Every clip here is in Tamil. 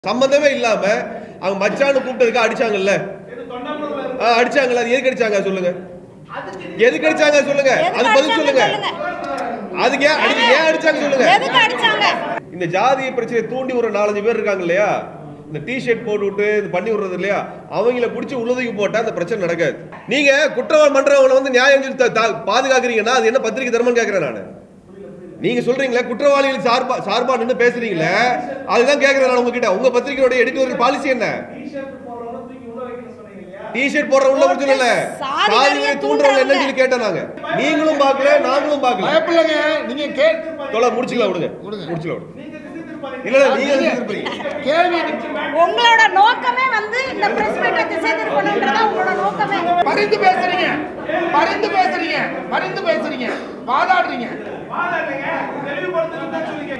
சம்பந்தமே இல்லாம அவங்க மச்சான்னு கூப்பிட்டதுக்கு அடிச்சாங்கல்ல, அடிச்சாங்கல்ல, அது எதுக்கு அடிச்சாங்க சொல்லுங்க, எதுக்கு அடிச்சாங்க சொல்லுங்க, அது பதில் சொல்லுங்க, அதுக்கு ஏன் அடிச்சாங்க சொல்லுங்க. இந்த ஜாதிய பிரச்சனை தூண்டி ஒரு 4-5 பேர் இருக்காங்க இல்லையா, இந்த டி-ஷர்ட் போட்டு விட்டு இது பண்ணி விடுறது இல்லையா, அவங்கள பிடிச்சி உள்ளதுக்கு போட்டா அந்த பிரச்சனை நடக்காது. நீங்க குற்றவாளி மன்றவங்களை வந்து நியாயம் பாதுகாக்கிறீங்கன்னா அது என்ன பத்திரிகை தர்மம் கேட்கிறேன் நானு. நீங்க சொல்றீங்களே குற்றவாளிகள் சார்பா நின்று பேசுறீங்களே, அதுதான் கேட்கிறேன் நான் உங்ககிட்ட. உங்க பத்திரிகையோட எடிட்டோரியல் பாலிசி என்ன? டி-ஷர்ட் போடுற உள்ள சொல்லல, சாதியை தூண்டுறவங்க என்ன சொல்லி கேட்டோம் நாங்க. நீங்களும் பார்க்கல, நாங்களும் பார்க்கல. பயப்படலங்க, நீங்க கேட்க முடிச்சுக்கலாம், விடுங்க, முடிச்சுக்கலாம். இல்ல நீங்க கேள்வி உங்களோட நோக்கமே வந்து இந்த பிரஸ் மீட்டை திசை திருப்பணும்ன்றதா உங்களோட நோக்கமே. பரிந்து பேசுறீங்க, வாதாடுறீங்க. தெளிவுபடுத்துறதுன்னு சொல்லுங்க.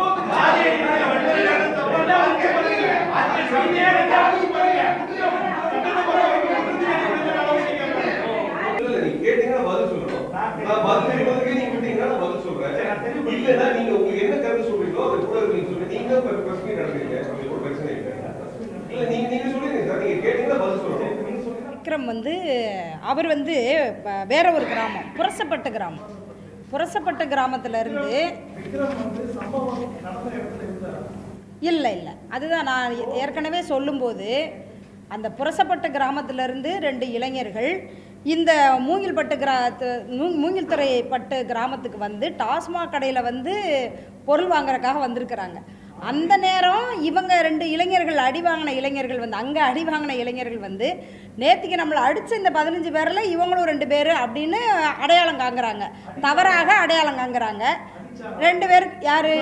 விக்ரம் வந்து அவர் வந்து வேற ஒரு கிராமம், புரசப்பட்ட கிராமத்துல இருந்து இல்லை அதுதான் நான் ஏற்கனவே சொல்லும்போது, அந்த புரசப்பட்ட கிராமத்திலிருந்து 2 இளைஞர்கள் இந்த மூங்கில்துறை பட்டு கிராமத்துக்கு வந்து டாஸ்மாக் கடையில் வந்து பொருள் வாங்குறதுக்காக வந்திருக்கிறாங்க. அந்த நேரம் இவங்க 2 இளைஞர்கள் அடி வாங்கின இளைஞர்கள் வந்து நேற்றுக்கு நம்மளை அடித்த இந்த 15 பேரில் இவங்களும் 2 பேர் அப்படின்னு அடையாளம் காங்குறாங்க, தவறாக அடையாளம் காங்குறாங்க. 2 பேர் யாரு?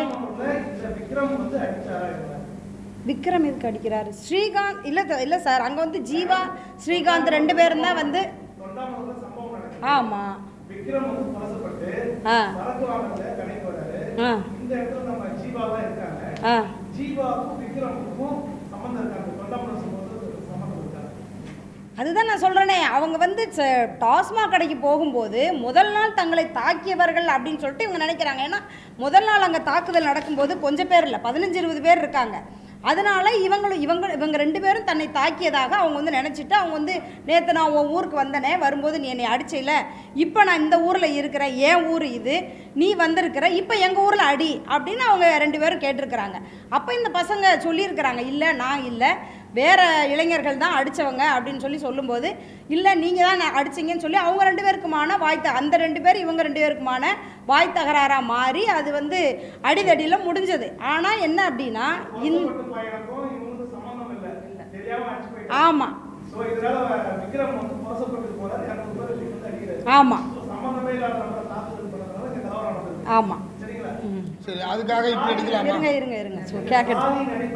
விக்ரம் எதுக்கு அடிக்கிறாரு? ஸ்ரீகாந்த் இல்லை சார், அங்கே வந்து ஜீவா ஸ்ரீகாந்த் 2 பேரும் தான் வந்து. ஆமாம், அதுதான் நான் சொல்கிறேனே. அவங்க வந்து டாஸ்மாக் கடைக்கு போகும்போது முதல் நாள் தங்களை தாக்கியவர்கள் அப்படின்னு சொல்லிட்டு இவங்க நினைக்கிறாங்க. ஏன்னா முதல் நாள் அங்கே தாக்குதல் நடக்கும்போது கொஞ்சம் பேர் இல்லை, 15-20 பேர் இருக்காங்க. அதனால் இவங்க 2 பேரும் தன்னை தாக்கியதாக அவங்க வந்து நினச்சிட்டு, அவங்க வந்து நேற்று நான் உன் ஊருக்கு வந்தனே, வரும்போது நீ என்னை அடிச்சில்ல, இப்போ நான் இந்த ஊரில் இருக்கிறேன், என் ஊர் இது, நீ வந்திருக்கிற, இப்போ எங்கள் ஊரில் அடி அப்படின்னு அவங்க 2 பேரும் கேட்டிருக்கிறாங்க. அப்போ இந்த பசங்க சொல்லியிருக்கிறாங்க, இல்லை நான் இல்லை, வேறு இளைஞர்கள் தான் அடித்தவங்க அப்படின்னு சொல்லும்போது, இல்லை நீங்கள் தான் அடிச்சிங்கன்னு சொல்லி அவங்க 2 பேருக்குமான அந்த 2 பேர் இவங்க 2 பேருக்குமான வாய் தகராறாக மாறி அது வந்து அடிதடியில் முடிஞ்சது. ஆனால் என்ன அப்படின்னா ஆமாம் ஆமாம் ஆமாம் சரி, அதுக்காக இப்படி எடுக்கலாம். இருங்க கேட்கட்டும்.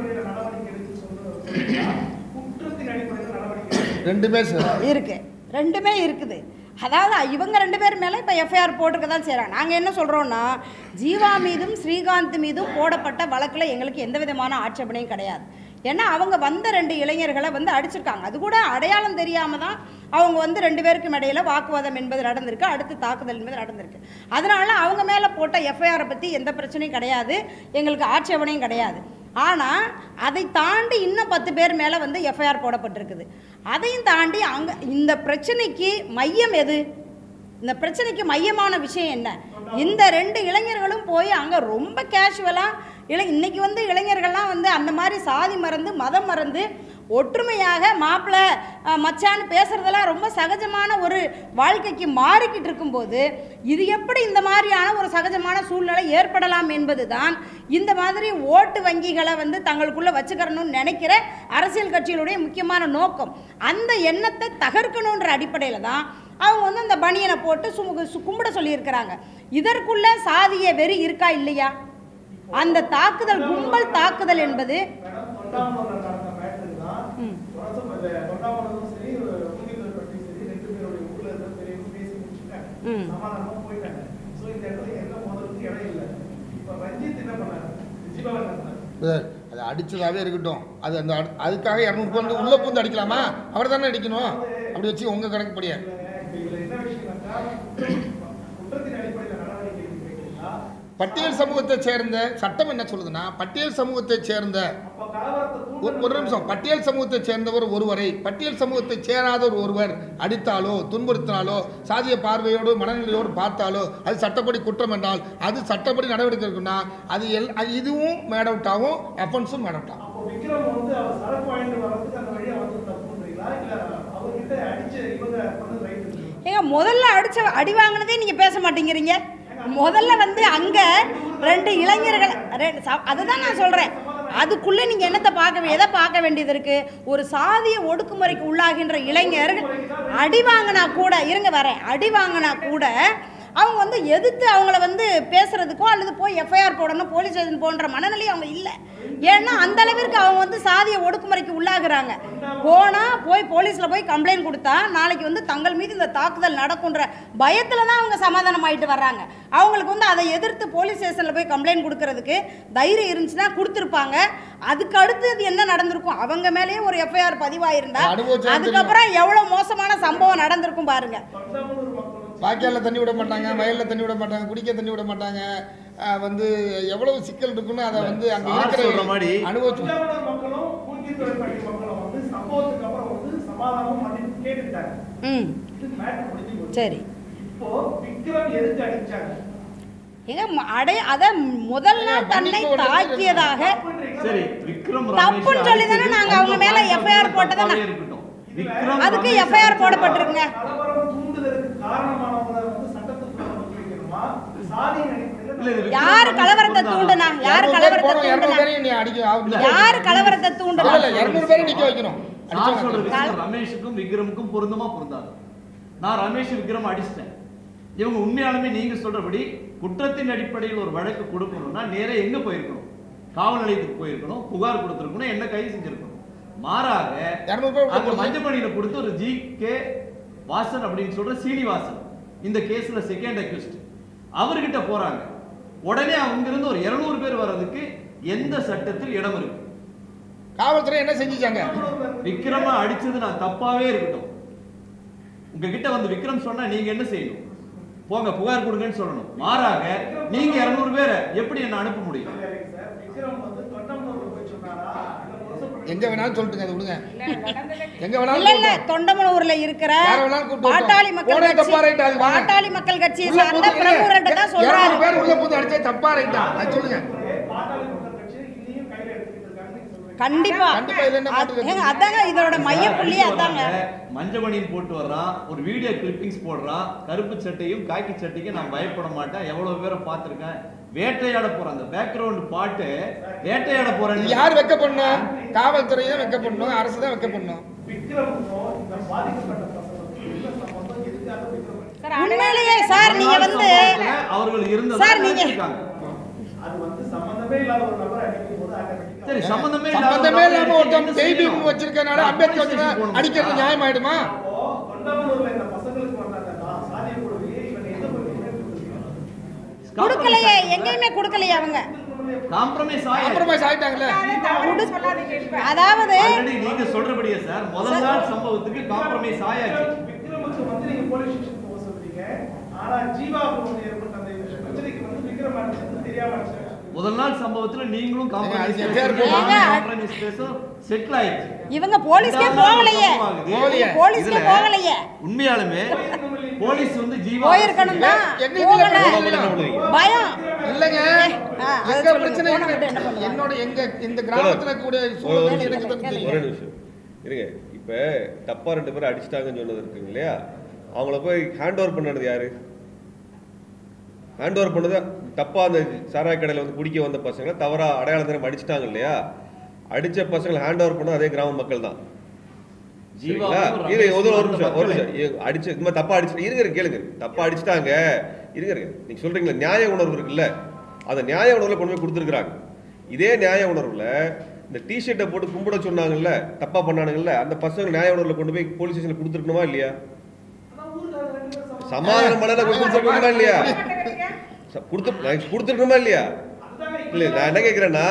ரெண்டுமே இருக்குது. அதாவது இவங்க 2 பேர் மேலே இப்போ எஃப்ஐஆர் போட்டுக்க தான் செய்கிறாங்க. நாங்கள் என்ன சொல்கிறோன்னா, ஜீவா மீதும் ஸ்ரீகாந்த் மீதும் போடப்பட்ட வழக்கில் எங்களுக்கு எந்த விதமான ஆட்சேபனையும் கிடையாது. ஏன்னா அவங்க வந்த 2 இளைஞர்களை வந்து அடிச்சிருக்காங்க. அது கூட அடையாளம் தெரியாமல் தான் அவங்க வந்து 2 பேருக்கும் இடையில வாக்குவாதம் என்பது நடந்திருக்கு, அடுத்து தாக்குதல் என்பது நடந்திருக்கு. அதனால அவங்க மேலே போட்ட எஃப்ஐஆரை பற்றி எந்த பிரச்சனையும் கிடையாது, எங்களுக்கு ஆட்சேபனையும் கிடையாது. ஆனால் அதை தாண்டி இன்னும் 10 பேர் மேலே வந்து எஃப்ஐஆர் போடப்பட்டிருக்குது. அதையும் தாண்டி அங்கே இந்த பிரச்சனைக்கு மையம் எது? இந்த பிரச்சனைக்கு மையமான விஷயம் என்ன? இந்த 2 இளைஞர்களும் போய் அங்கே ரொம்ப கேஷுவலாக இன்னைக்கு வந்து இளைஞர்கள்லாம் வந்து அந்த மாதிரி சாதி மறந்து மதம் மறந்து ஒற்றுமையாக மாப்பிள்ளை மச்சான்னு பேசுகிறதெல்லாம் ரொம்ப சகஜமான ஒரு வாழ்க்கைக்கு மாறிக்கிட்டு இருக்கும்போது இது எப்படி இந்த மாதிரியான ஒரு சகஜமான சூழ்நிலை ஏற்படலாம் என்பது தான் இந்த மாதிரி ஓட்டு வங்கிகளை வந்து தங்களுக்குள்ளே வச்சுக்கிறணும்னு நினைக்கிற அரசியல் கட்சிகளுடைய முக்கியமான நோக்கம். அந்த எண்ணத்தை தகர்க்கணுன்ற அடிப்படையில் தான் அவங்க வந்து அந்த பனியனை போட்டு கும்பிட சொல்லியிருக்கிறாங்க. இதற்குள்ள சாதிய வெறி இருக்கா இல்லையா? அந்த தாக்குதல், கும்பல் தாக்குதல் என்பது அது அடிச்சதாவே இருக்கட்டும். அது அந்த அதுக்காக 200 வந்து உள்ள பூந்து அடிக்கலாமா? அவர் தானே அடிக்கணும். அப்படி வச்சு உங்க கணக்குப்படியா பட்டியல் சமூகத்தை சேர்ந்த சட்டம் என்ன சொல்லுதுன்னா, பட்டியல் சமூகத்தை சேர்ந்த ஒரு நிமிஷம், பட்டியல் சமூகத்தை சேர்ந்தவர் ஒருவரை பட்டியல் சமூகத்தை சேராதவர் ஒருவர் அடித்தாலோ துன்புறுத்தினாலோ சாதிய பார்வையோடு மனநிலையோடு பார்த்தாலோ அது சட்டப்படி குற்றம் என்றால் அது சட்டப்படி நடவடிக்கை இருக்குன்னா அது இதுவும் மேட் அவுட் ஆகும், அஃபென்ஸும் மேட் அவுட் ஆகும். ஏங்க முதல்ல அடி வாங்கினதே நீங்க பேச மாட்டேங்கிறீங்க. முதல்ல வந்து அங்க 2 இளைஞர்கள் அதுதான் நான் சொல்றேன். அதுக்குள்ள நீங்க எதை பார்க்க வேண்டியது இருக்கு? ஒரு சாதிய ஒடுக்குமுறைக்கு உள்ளாகின்ற இளைஞர்கள் அடி வாங்கினா கூட அடி வாங்கினா கூட அவங்க வந்து எதிர்த்து அவங்கள வந்து பேசுறதுக்கோ அல்லது போய் எஃப்ஐஆர் போடணும் போலீஸ் ஸ்டேஷன் போன்ற மனநிலை அவங்க இல்லை. ஏன்னா அந்த அளவிற்கு அவங்க வந்து சாதிய ஒடுக்குமுறைக்கு உள்ளாகுறாங்க. போய் போலீஸில் போய் கம்ப்ளைண்ட் கொடுத்தா நாளைக்கு வந்து தங்கள் மீது இந்த தாக்குதல் நடக்குன்ற பயத்தில் தான் அவங்க சமாதானம் ஆகிட்டு வர்றாங்க. அவங்களுக்கு வந்து அதை எதிர்த்து போலீஸ் ஸ்டேஷனில் போய் கம்ப்ளைண்ட் கொடுக்கறதுக்கு தைரியம் இருந்துச்சுன்னா கொடுத்துருப்பாங்க. அதுக்கு அடுத்தது என்ன நடந்திருக்கும்? அவங்க மேலேயே ஒரு எஃப்ஐஆர் பதிவாயிருந்தா அதுக்கப்புறம் எவ்வளோ மோசமான சம்பவம் நடந்திருக்கும் பாருங்க. வாய்க்காலில் தண்ணி விட மாட்டாங்க, வயலில் தண்ணி விட மாட்டாங்க, குடிக்க தண்ணி விட மாட்டாங்க. வந்து எவ்வளவு சிக்கல் இருக்குன்னு அதை வந்து அங்கே இருக்கிற மாதிரி அனுபவிச்சு சரி. முதல்ல தன்னை தாக்கியதாக தப்புன்னு சொல்லி தானே நாங்க அவங்க மேல எஃப்ஐஆர் போட்டதானே, அதுக்கு எஃப்ஐஆர் போடப்பட்டிருக்குங்க. யாரு கலவரத்தை தூண்டுனா? யாரு கலவரத்தை தூண்டுனா? ரமேஷுக்கும் விக்ரமுக்கும் பொருந்தமா பொருந்தாது. நான் ரமேஷ் விக்ரம் அடிச்சிட்டேன். இவங்க உண்மையாலுமே நீங்க சொல்றபடி குற்றத்தின் அடிப்படையில் ஒரு வழக்கு கொடுக்கணும்னா நேரே எங்க போயிருக்கணும்? காவல் நிலையத்துக்கு போயிருக்கணும், புகார் கொடுத்திருக்கணும், என்ன கைது செஞ்சிருக்கணும். மாறாக அங்க மஞ்சமணியில கொடுத்து ஒரு GK வாசன் அப்படின்னு சொல்ற சீனிவாசன் இந்த கேஸ்ல செகண்ட் அக்யூஸ்ட் அவர்கிட்ட போறாங்க. உடனே அவங்க இருந்து ஒரு 200 பேர் வர்றதுக்கு எந்த சட்டத்தில் இடம் இருக்கு? காவல்துறை என்ன செஞ்சாங்க? விக்ரமா அடிச்சது நான் தப்பாவே இருக்கட்டும், உங்ககிட்ட வந்து விக்ரம் சொன்னா நீங்க என்ன செய்யணும்? போங்க புகார் கொடுங்கன்னு சொல்லணும். மாறாக நீங்க 200 பேரை எப்படி என்ன அனுப்ப முடியும்? எங்க வேணாலும் சொல்லிட்டுங்க, அது விடுங்க. எங்க வேணாலும் இல்ல தொண்டமனூர்ல இருக்கிற பாட்டாளி மக்கள் கட்சியை சார்ந்த பிரமுகர்கிட்ட தான் சொல்றாங்க. பேர் உள்ள போய் அடிச்சா தப்பா ரைட்டா அது சொல்லுங்க. கண்டிப்பா அதாங்க இதோட மைய புள்ளி. அதாங்க மஞ்சமணியும் போட்டு வர்றான், ஒரு வீடியோ கிளிப்பிங்ஸ் போடுறான், கருப்பு சட்டையும் காக்கி சட்டையும் நான் பயப்பட மாட்டேன், எவ்வளவு பேரை பார்த்திருக்கேன், வேட்டையாட போறேன். அந்த பேக்ரவுண்ட் பாட்டு வேட்டையாட போறேன். யார் வெக்க பண்ணணும்? காவல்துறை தான் வெக்க பண்ணணும், அரசு தான் வெக்க பண்ணணும். உண்மையிலேயே சார் நீங்க வந்து அவர்கள் இருந்த சார் நீங்க அது வந்து சம்பந்தமே இல்லாத ஒரு நபரை அடிக்கும் போது சரி சம்பந்தமே இல்லாம ஒருத்தன் பேபி வச்சிருக்கனால அம்பேத்கர் அடிக்கிறது நியாயம் ஆயிடுமா? தொண்டமனூர்ல இந்த பசங்களுக்கு வந்தாங்கன்னா சாதிய குழுவிலே இவங்க எந்த கொடுக்கலையே, எங்கேயுமே கொடுக்கலையே. அவங்க காம்ப்ரமைஸ் ஆயிட்டாங்கல. அதாவது நீங்க சொல்றபடியே சார் முதல் நாள் சம்பவத்துக்கு காம்ப்ரமைஸ் ஆயாச்சு. விக்ரமுக்கு வந்து நீங்க போலீஸ் ஸ்டேஷன் போக சொல்றீங்க. ஆனா ஜீவாவுக்கு ஏற்பட்ட அந்த பிரச்சனைக்கு வந்து விக்ரம் அடிச்சது தெரியாம அடிச்சாங்க. முதல் நாள் சம்பவத்துல நீங்களும் காம்ப்ரமைஸ் செட்டில் ஆயிடுச்சு. இவங்க போலீஸ்க்கே போகலையே. போலீஸ்க்கே போகலையே. உண்மையாலுமே போலீஸ் வந்து ஜீவா போயிருக்கணும் தான். பயம் இல்லங்க. எங்க பிரச்சனை என்னோட எங்க இந்த கிராமத்துல கூட சூழல் எனக்கு தான் தெரியும். ஒரே நிமிஷம் இருங்க. இப்ப தப்பா 2 பேர் அடிச்சிட்டாங்கன்னு சொன்னது இருக்குங்க இல்லையா? அவங்கள போய் ஹேண்ட் ஓவர் பண்ணது யாரு? ஹேண்ட் ஓவர் பண்ணது தப்பா அந்த சாராய கடையில் வந்து குடிக்க வந்த பசங்களை தவறா அடையாளம் தினம் அடிச்சிட்டாங்க இல்லையா? அடிச்ச பசங்களை ஹேண்ட் ஓவர் பண்ண அதே கிராம மக்கள் தான். அடிச்சு இந்த மாதிரி தப்பா அடிச்சு இருங்க கேளுங்க. தப்பா அடிச்சுட்டாங்க இருங்க. நீங்க சொல்றீங்களா நியாய உணர்வு இருக்குல்ல, அந்த நியாய உணர்வுல கொண்டு போய் கொடுத்துருக்காங்க. இதே நியாய உணர்வுல இந்த டிஷர்ட்டை போட்டு கும்பிட சொன்னாங்கல்ல, தப்பா பண்ணானுங்கல்ல, அந்த பசங்க நியாய உணர்வுல கொண்டு போய் போலீஸ் ஸ்டேஷன்ல கொடுத்துருக்கணுமா இல்லையா? சமாதானம் பண்ணல கொடுத்துருக்கணுமா இல்லையா? கொடுத்துருக்கணுமா இல்லையா? இல்ல நான் என்ன கேட்கிறேன்னா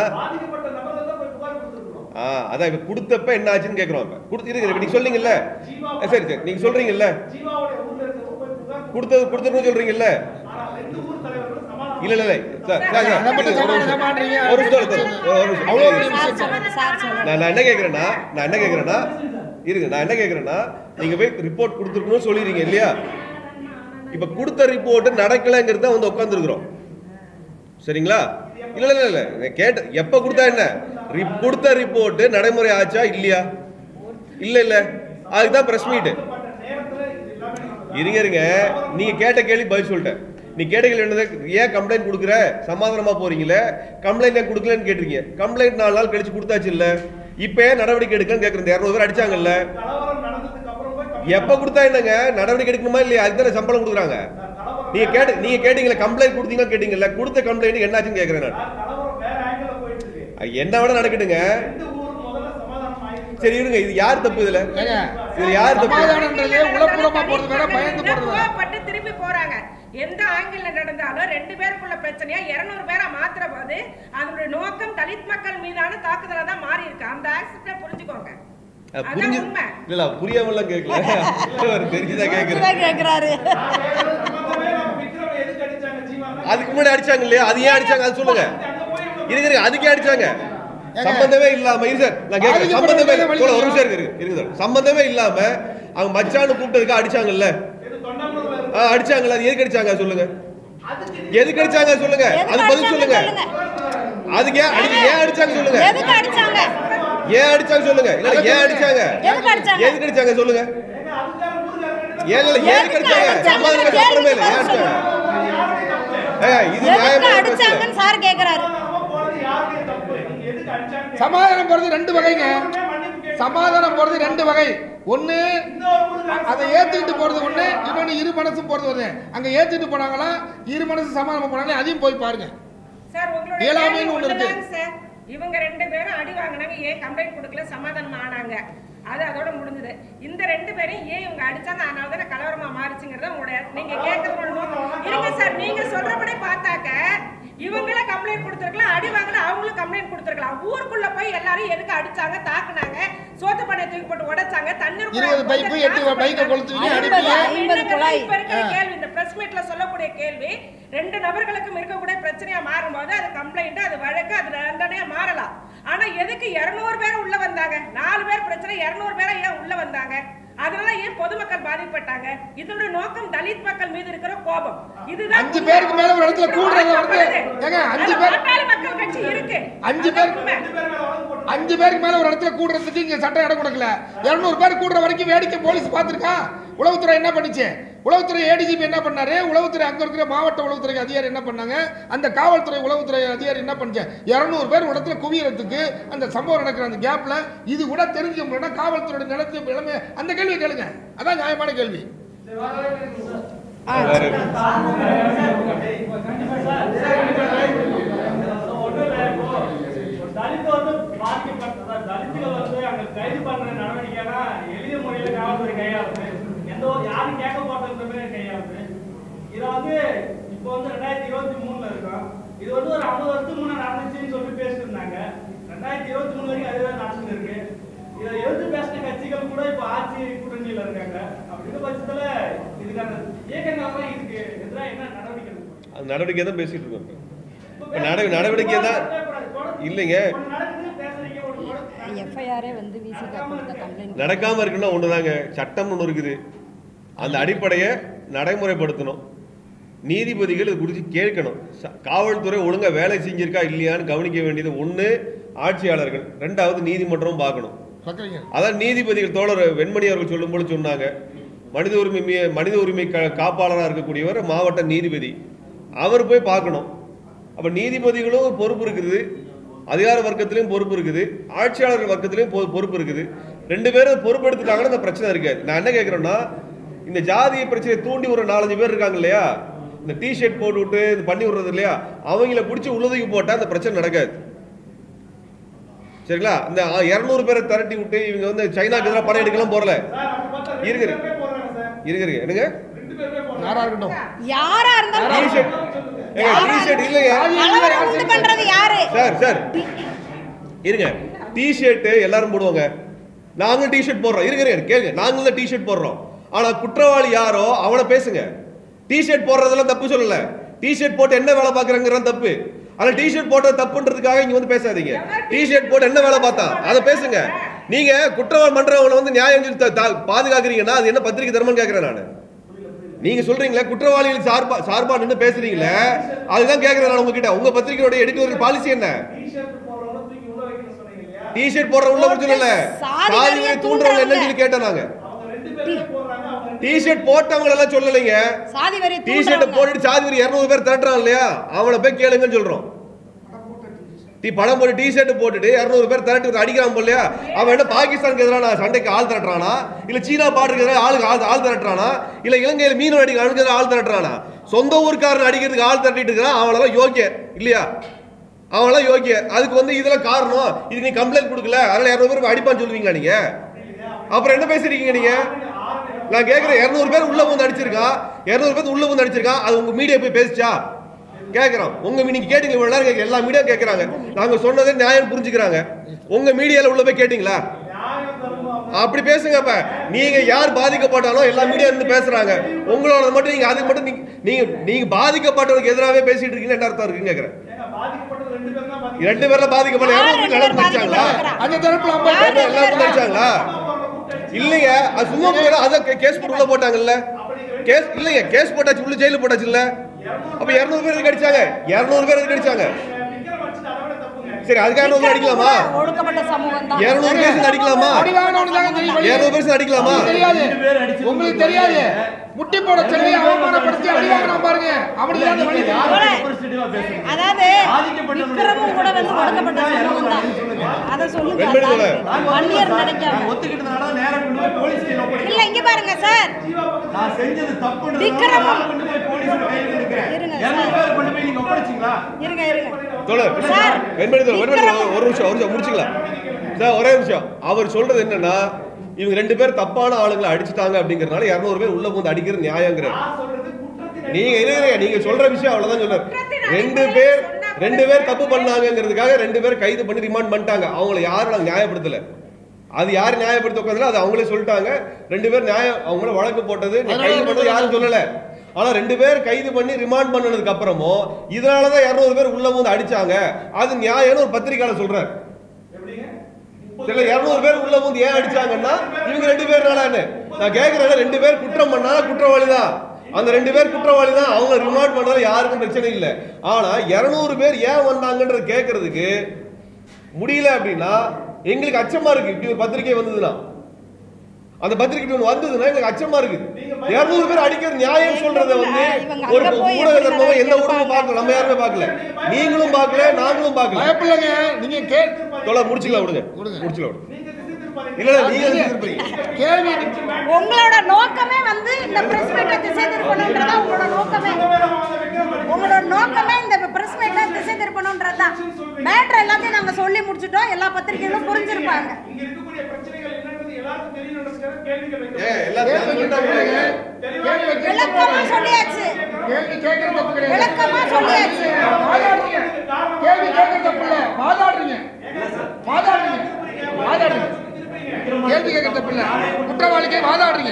அதான் இப்ப கொடுத்தப்ப என்ன ஆச்சுன்னு கேட்கிறோம். இப்ப நீங்க சொல்றீங்கல்ல, சரி சரி நீங்க சொல்றீங்கல்ல கொடுத்தது கொடுத்துருன்னு சொல்றீங்கல்ல. இல்ல இல்ல சார் சார் அதை மட்டும் சமாளிக்கிறீங்க. ஒரு நிமிஷம் அவ்வளோ பெரிய சார் விஷயம். சொல்லுங்க சார் சொல்லுங்க. நான் என்ன கேட்குறேன்னா இருங்க, நான் என்ன கேட்குறேன்னா நீங்கள் போய் ரிப்போர்ட் கொடுத்துருக்கணும்னு சொல்லிடுறீங்க இல்லையா? இப்போ கொடுத்த ரிப்போர்ட் நடக்கலைங்கிறது தான் வந்து உட்காந்துருக்குறோம். சரிங்களா? இல்லை இல்லை இல்லை இல்லை கேட்ட எப்போ கொடுத்தா என்ன கொடுத்த ரிப்போர்ட்டு நடைமுறை ஆச்சா இல்லையா? இல்லை இல்லை அதுக்கு தான் ப்ரெஸ் மீட்டு. இருங்க நீங்கள் கேட்ட கேள்வி பதில் சொல்லிட்டேன். நீ கேட்ட கேள்வி என்னது? ஏன் கம்ப்ளைண்ட் கொடுக்குற சமாதானமா போறீங்களே, கம்ப்ளைண்ட் ஏன் கொடுக்கலன்னு கேட்டிருக்கீங்க. கம்ப்ளைண்ட் 4 நாள் கழிச்சு கொடுத்தாச்சு இல்ல, இப்போ ஏன் நடவடிக்கை எடுக்கன்னு கேட்குறேன். 200 பேர் அடிச்சாங்கல்ல, எப்போ கொடுத்தா என்னங்க நடவடிக்கை எடுக்கணுமா இல்லையா? அதுக்கு தானே சம்பளம் கொடுக்குறாங்க. நீங்க கேட்டீங்களா கம்ப்ளைண்ட் கொடுத்தீங்களா கேட்டீங்கல்ல, கொடுத்த கம்ப்ளைண்ட் என்னாச்சுன்னு கேட்குறேன் நான். என்ன விட நடக்கட்டுங்க. சரி இருங்க, இது யார் தப்பு? இதுல யார் தப்பு? சமாதானம்ன்றது உளப்பூர்வமா போறது வேற, பயந்து போறது வேற. பட்டு திருப்பி போறாங்க. எந்த ஆங்கிள் நடந்தாலும் 2 பேருக்குள்ள பிரச்சனையா 200 பேரா மாத்துற போது அதோட நோக்கம் தலித் மக்கள் மீதான தாக்குதலா தான் மாறி இருக்கு. அந்த ஆக்செப்ட புரிஞ்சுக்கோங்க. புரிஞ்சு இல்ல புரியாமலாம் கேட்கல, தெரிஞ்சுதான் கேக்குறாரு. அதுக்கு முன்னாடி அடிச்சாங்க இல்லையா? அது ஏன் அடிச்சாங்க அது சொல்லுங்க. இருங்க அதுக்கே அடிச்சாங்க சம்பந்தமே இல்லாம. இரு சார் நான் கேட்கிறேன், சம்பந்தமே ஒரு நிமிஷம் இருக்கு சார். சம்பந்தமே இல்லாம அவங்க மச்சான்னு கூப்பிட்டதுக்கு அடிச்சாங்கல்ல, அடிச்சாங்கல்ல, அது எதுக்கு அடிச்சாங்க சொல்லுங்க. எதுக்கு அடிச்சாங்க சொல்லுங்க, அது பதில் சொல்லுங்க. அதுக்கு ஏன் அடிச்சாங்க சொல்லுங்க. ஏன் அடிச்சாங்க சொல்லுங்க. இல்ல ஏன் அடிச்சாங்க, எதுக்கு அடிச்சாங்க சொல்லுங்க. ஏன் இல்ல எதுக்கு அடிச்சாங்க சமாதானத்துக்கு அப்புறமே இல்ல ஏன் அடிச்சாங்க. இது நியாயமா அடிச்சாங்கன்னு சார் கேக்குறாரு. சமாதானம் போறது 2 வகைங்க. சமாதானம் போறது 2 வகை. ஒண்ணு அதை ஏத்துக்கிட்டு போறது ஒண்ணு, இன்னொன்னு இரு மனசும் போறது ஒண்ணு. அங்க ஏத்துக்கிட்டு போனாங்களா இரு மனசு சமாதானம் போனாங்களா அதையும் போய் பாருங்க. சார் உங்களுடைய ஏழாமைன்னு ஒண்ணு இருக்கு சார். இவங்க 2 பேரும் அடி வாங்கினாங்க, ஏன் கம்ப்ளைண்ட் கொடுக்கல, சமாதானம் ஆனாங்க, அது அதோட முடிஞ்சது. இந்த 2 பேரையும் ஏன் இவங்க அடிச்சாங்க, அதனால தானே கலவரமா மாறிச்சுங்கிறத உங்களுடைய நீங்க கேட்கறது இருங்க சார். நீங்க சொல்றபடி பார்த்தாக்க இவங்கள கம்ப்ளைண்ட் கொடுத்துருக்கலாம், அடி வாங்கல அவங்களும் கம்ப்ளைண்ட் கொடுத்துருக்கலாம். ஊருக்குள்ள போய் எல்லாரும் எதுக்கு அடிச்சாங்க, தாக்குனாங்க, சோத்து பண்ணை தூக்கி போட்டு உடைச்சாங்க, தண்ணீர் 20 பைப்பு 8 பைக்கை கொளுத்துவீங்க, அடிப்பீங்க. இப்ப இருக்கிற கேள்வி, இந்த பிரஸ் மீட்ல சொல்லக்கூடிய கேள்வி, 2 நபர்களுக்கும் இருக்கக்கூடிய பிரச்சனையா மாறும்போது அது கம்ப்ளைண்ட், அது வழக்கு, அது தண்டனையா மாறலாம். ஆனா எதுக்கு 200 பேர் உள்ள வந்தாங்க? 4 பேர் பிரச்சனை, 200 பேரை ஏன் உள்ள வந்தாங்க? அதனால ஏன் பொதுமக்கள் பாதிக்கப்பட்டாங்க? இதோட நோக்கம் தலித் மக்கள் மீது இருக்கிற கோபம். இதுதான் 5 பேருக்கு மேல ஒரு இடத்துல கூடுறது வந்து ஏங்க 5 பேர் மக்கள் கட்சி இருக்கு. 5 பேருக்கு மேல ஒரு இடத்துல கூடுறதுக்கு இங்க சட்டம் இடம் கொடுக்கல. 200 பேர் கூடுற வரைக்கும் வேடிக்கை போலீஸ் பார்த்திருக்கா? உளவுத்துறை என்ன பண்ணுச்சு? உளவுத்துறை ஏடிஜிபி என்ன பண்ணாரு? உளவுத்துறை அங்க இருக்கிற மாவட்ட உளவுத்துறை அதிகாரி என்ன பண்ணாங்க? அந்த காவல்துறை உளவுத்துறை அதிகாரி என்ன பண்ணுச்சு? 200 பேர் இடத்துல குவியறதுக்கு அந்த சம்பவம் நடக்கிற அந்த கேப்ல இது கூட தெரிஞ்சவங்கன்னா காவல்துறையோட நிலத்து நிலைமை அந்த கேள்வி கேளுங்க. அதான் நியாயமான கேள்வி. தலித் வந்து பாதிக்கப்பட்ட தலித்துகள் வந்து அங்க கைது பண்ற நடவடிக்கைனா எளிய முறையில காவல்துறை கையாளுது. எந்த யாரும் கேட்க போறது கையாளுது. இதை வந்து இப்போ வந்து 2023ல இருக்கோம். இது வந்து ஒரு 50 வருஷத்துக்கு முன்னாடி நடந்துச்சுன்னு சொல்லி பேசிட்டு இருந்தாங்க. 2023 வரைக்கும் அதுதான் நடந்துட்டு இருக்கு. இதை எதிர்த்து பேசின கட்சிகள் கூட இப்போ ஆட்சி கூட்டணியில இருக்காங்க. அப்படின்ற பட்சத்துல இதுக்கான இயக்கங்கள் இதுக்கு எதிராக என்ன நடவடிக்கை எடுக்கணும்? அந்த நடவடிக்கை தான் பேசிட்டு இருக்கோம். நடவடிக்கை தான் இல்லைங்க. எஃப்ஐஆரே வந்து விசிகா கொடுத்த கம்ப்ளைண்ட் நடக்காம இருக்குன்னா ஒண்ணுதாங்க, சட்டம் ஒண்ணு இருக்குது. அந்த அடிப்படையை நடைமுறைப்படுத்தணும். நீதிபதிகள் இது குறித்து கேட்கணும். காவல்துறை ஒழுங்கா வேலை செஞ்சிருக்கா இல்லையான்னு கவனிக்க வேண்டியது ஒண்ணு ஆட்சியாளர்கள், 2வது நீதிமன்றம் பார்க்கணும். அதான் நீதிபதிகள் தோழர் வெண்மணி அவர்கள் சொல்லும்போது சொன்னாங்க, மனித உரிமை காப்பாளராக இருக்கக்கூடியவர் மாவட்ட நீதிபதி, அவர் போய் பார்க்கணும். அப்ப நீதிபதிகளும் பொறுப்பு இருக்குது, அதிகார வர்க்கத்திலையும் பொறுப்பு இருக்குது, ஆட்சியாளர் வர்க்கத்திலையும் பொறுப்பு இருக்குது. 2 பேரும் பொறுப்பெடுத்துட்டாங்கன்னா இந்த பிரச்சனை இருக்காது. நான் என்ன கேட்கிறேன்னா, இந்த ஜாதிய பிரச்சனையை தூண்டி ஒரு 4-5 பேர் இருக்காங்க இல்லையா, இந்த டிஷர்ட் போட்டு விட்டு இது பண்ணி விடுறது இல்லையா, அவங்கள பிடிச்சி உள்ளதுக்கு போட்டா அந்த பிரச்சனை நடக்காது. சரிங்களா? இந்த 200 பேரை திரட்டி விட்டு இவங்க வந்து சைனாக்கு எதிராக படம் எடுக்கலாம் போறல இருக்கிறது என்னங்க யாரா இருக்கட்டும், யாரா இருந்தாலும் சார் இருங்க. டிஷர்ட் எல்லாரும் போடுவாங்க, நாங்களும் டிஷர்ட் போடுறோம். இருங்க கேளுங்க, நாங்களும் தான் டிஷர்ட் போடுறோம். ஆனா குற்றவாளி யாரோ அவனை பேசுங்க. டிஷர்ட் போடுறதெல்லாம் தப்பு சொல்லல. டிஷர்ட் போட்டு என்ன வேலை பாக்குறாங்கறது தப்பு. ஆனா டிஷர்ட் போட்டது தப்புன்றதுக்காக இங்க வந்து பேசாதீங்க. டிஷர்ட் போட்டு என்ன வேலை பார்த்தா அதை பேசுங்க. நீங்க குற்றவாளி மன்றவனை வந்து நியாயம் பாதுகாக்கிறீங்கன்னா அது என்ன பத்திரிகை தர்மம் கேட்கிறேன் நான். நீங்க சொல்றீங்களா குற்றவாளிகளுக்கு சார்பா நின்று பேசுறீங்களே, அதுதான் கேட்கிறேன் நான் உங்ககிட்ட. உங்க பத்திரிகையோட எடிட்டோரியல் பாலிசி என்ன? டிஷர்ட் போடுற உள்ள சொல்லல, சாதியை தூண்டுறவங்க என்னன்னு சொல்லி கேட்டோம் நாங்க. டிஷர்ட் போட்டவங்க எல்லாம் சொல்லலைங்க. டிஷர்ட் போட்டுட்டு சாதி வரி 200 பேர் திரட்டுறான் இல்லையா, அவனை போய் கேளுங்கன்னு சொல்றோம். படம் போட்டு டிஷர்ட் போட்டுட்டு 200 பேர் திரட்டு அடிக்கிறான் இல்லையா, அவன் என்ன பாகிஸ்தானுக்கு எதிரான சண்டைக்கு ஆள் திரட்டுறானா, இல்ல சீனா பாட்டுக்கு எதிராக ஆள் திரட்டுறானா, இல்ல இலங்கையில மீன் அடிக்க ஆள் திரட்டுறானா? சொந்த ஊருக்காரன் அடிக்கிறதுக்கு ஆள் திரட்டிட்டு இருக்கிறான். அவனெல்லாம் யோக்கிய இல்லையா? அவனெல்லாம் யோக்கிய. அதுக்கு வந்து இதெல்லாம் காரணம், இதுக்கு நீ கம்ப்ளைண்ட் கொடுக்கல அதனால 200 பேர் அடிப்பான்னு சொல்லுவீங்களா நீங்க? அப்புறம் என்ன பேசுறீங்க நீங்க? நான் கேட்கிறேன், 200 பேர் உள்ள வந்து அடிச்சிருக்கான், 200 பேர் உள்ள வந்து அடிச்சிருக்கான், அது உங்க மீடியா போய் பேசிச்சா? கேட்கிறோம். உங்க நீங்க கேட்டீங்க, இவ்வளவு நேரம் எல்லா மீடியா கேட்கறாங்க, நாங்க சொன்னதே நியாயம் புரிஞ்சுக்கிறாங்க. உங்க மீடியால உள்ள போய் கேட்டீங்களா? அப்படி பேசுங்க. அப்ப நீங்க யார் பாதிக்கப்பட்டாலும் எல்லா மீடியா இருந்து பேசுறாங்க, உங்களோட மட்டும் நீங்க அதுக்கு மட்டும் நீங்க பாதிக்கப்பட்டவருக்கு எதிராகவே பேசிட்டு இருக்கீங்க. என்ன அர்த்தம் இருக்குன்னு கேக்குறேன். 2 பேர்ல பாதிக்கப்பட்ட 200 பேர் எல்லாரும் அடிச்சாங்களா? அந்த தரப்புல எல்லாரும் அடிச்சாங்களா? இல்லைங்க, அது சும்மா போய் அத கேஸ் போட்டு உள்ள போட்டாங்கல்ல. கேஸ் இல்லைங்க, கேஸ் போட்டாச்சு, உள்ள ஜெயில போட்டாச்சு இல்ல. அப்ப 200 பேர் அடிச்சாங்க, 200 பேர் அடிச்சாங்க. சரி, அதுக்காக 200 அடிக்கலாமா? ஒடுக்கப்பட்ட சமூகம் தான் 200 பேர் அடிக்கலாமா? 200 பேர் அடிக்கலாமா? உங்களுக்கு தெரியாது. முட்டி போட சொல்லி அவமானப்படுத்தி அடிவாங்க பாருங்க. அப்படியே அந்த வழி அதாவது விக்ரமும் கூட வந்து ஒடுக்கப்பட்ட சமூகம் தான். அத சொல்லுங்க. அந்நியர் நினைக்காம ஒத்துக்கிட்டதனால தான் நேரா கொண்டு போய் போலீஸ் ஸ்டேஷன்ல ஒப்படைக்கிறேன். இல்ல இங்க பாருங்க சார், நான் செஞ்சது தப்புன்னு விக்ரம் கொண்டு போய் போலீஸ்ல கையில கொடுக்கிறேன். 200 பேர் கொண்டு போய் நீங்க ஒப்படைச்சீங்களா? இருங்க தோழர், ஒரு நிமிஷம் முடிச்சுக்கலாம் சார். ஒரே நிமிஷம். அவர் சொல்றது என்னன்னா, இவங்க 2 பேர் தப்பான ஆளுங்களை அடிச்சுட்டாங்க அப்படிங்கறதுனால 200 பேர் உள்ள வந்து அடிக்கிறது நியாயங்கிற. நீங்க சொல்ற விஷயம் அவ்வளவுதான் சொல்றாரு. 2 பேர் தப்பு பண்ணாங்கிறதுக்காக 2 பேர் கைது பண்ணி ரிமாண்ட் பண்ணிட்டாங்க. அவங்கள யாரும் நாங்க நியாயப்படுத்தல. அது யாரு நியாயப்படுத்த உட்கார்ந்தல அது அவங்களே சொல்லிட்டாங்க. 2 பேர் அவங்கள வழக்கு போட்டது கைது பண்ணது யாரும் சொல்லல. ஆனா 2 பேர் கைது பண்ணி ரிமாண்ட் பண்ணதுக்கு அப்புறமும் இதனாலதான் 200 பேர் உள்ள வந்து அடிச்சாங்க, அது நியாயம்னு ஒரு பத்திரிகையாளர் சொல்றாரு. 200 பேர் உள்ள வந்து ஏன் அடிச்சாங்கன்னா இவங்க 2 பேர்னால. நான் கேட்கிறேன், 2 பேர் குற்றம் பண்ணா குற்றவாளி தான். அந்த 2 பேர் குற்றவாளி தான். அவங்க ரிமாண்ட் பண்ணால யாருக்கும் பிரச்சனை இல்லை. ஆனா 200 பேர் ஏன் வந்தாங்கன்றது கேட்கறதுக்கு முடியல அப்படின்னா எங்களுக்கு அச்சமா இருக்கு. இப்படி ஒரு பத்திரிகை வந்ததுன்னா, அந்த பத்திரிகை வந்ததுன்னா எங்களுக்கு அச்சமா இருக்கு. 200 பேர் அடிக்கிறது நியாயம் சொல்றதை வந்து ஒரு ஊடக தர்மமா எந்த ஊடகம் பார்க்கல, நம்ம யாருமே பார்க்கல, நீங்களும் பார்க்கல, நாங்களும் பார்க்கல. பயப்படலங்க. நீங்க முடிச்சுக்கலாம், விடுங்க, முடிச்சுக்கலாம். இல்ல நீங்க கேள்வி, உங்களோட நோக்கமே வந்து இந்த பிரஸ் மீட்டை திசை திருப்பணும்ன்றதா உங்களோட நோக்கமே. உங்களோட நோக்கமே இந்த பிரஸ் மீட்டை திசை திருப்பணும்ன்றதா. மேட்டர் எல்லாத்தையும் நாங்க சொல்லி முடிச்சிட்டோம். எல்லா பத்திரிகைகளும் புரிஞ்சிருப்பாங்க. இங்க இருக்கக்கூடிய பிரச்சனைகள் என்னன்றது எல்லாருக்கும் தெரியணும்ன்றதுக்காக கேள்விகள் விளக்கமா சொல்லியாச்சு. கேள்வி கேட்கறது தப்பு கிடையாது. விளக்கமா சொல்லியாச்சு. வாதாடுறீங்க. கேள்வி கேட்கறது தப்பு இல்ல. வாதாடுறீங்க. கேள்வி கேட்கறது தப்பு இல்ல. குற்றவாளிக்கு வாதாடுறீங்க.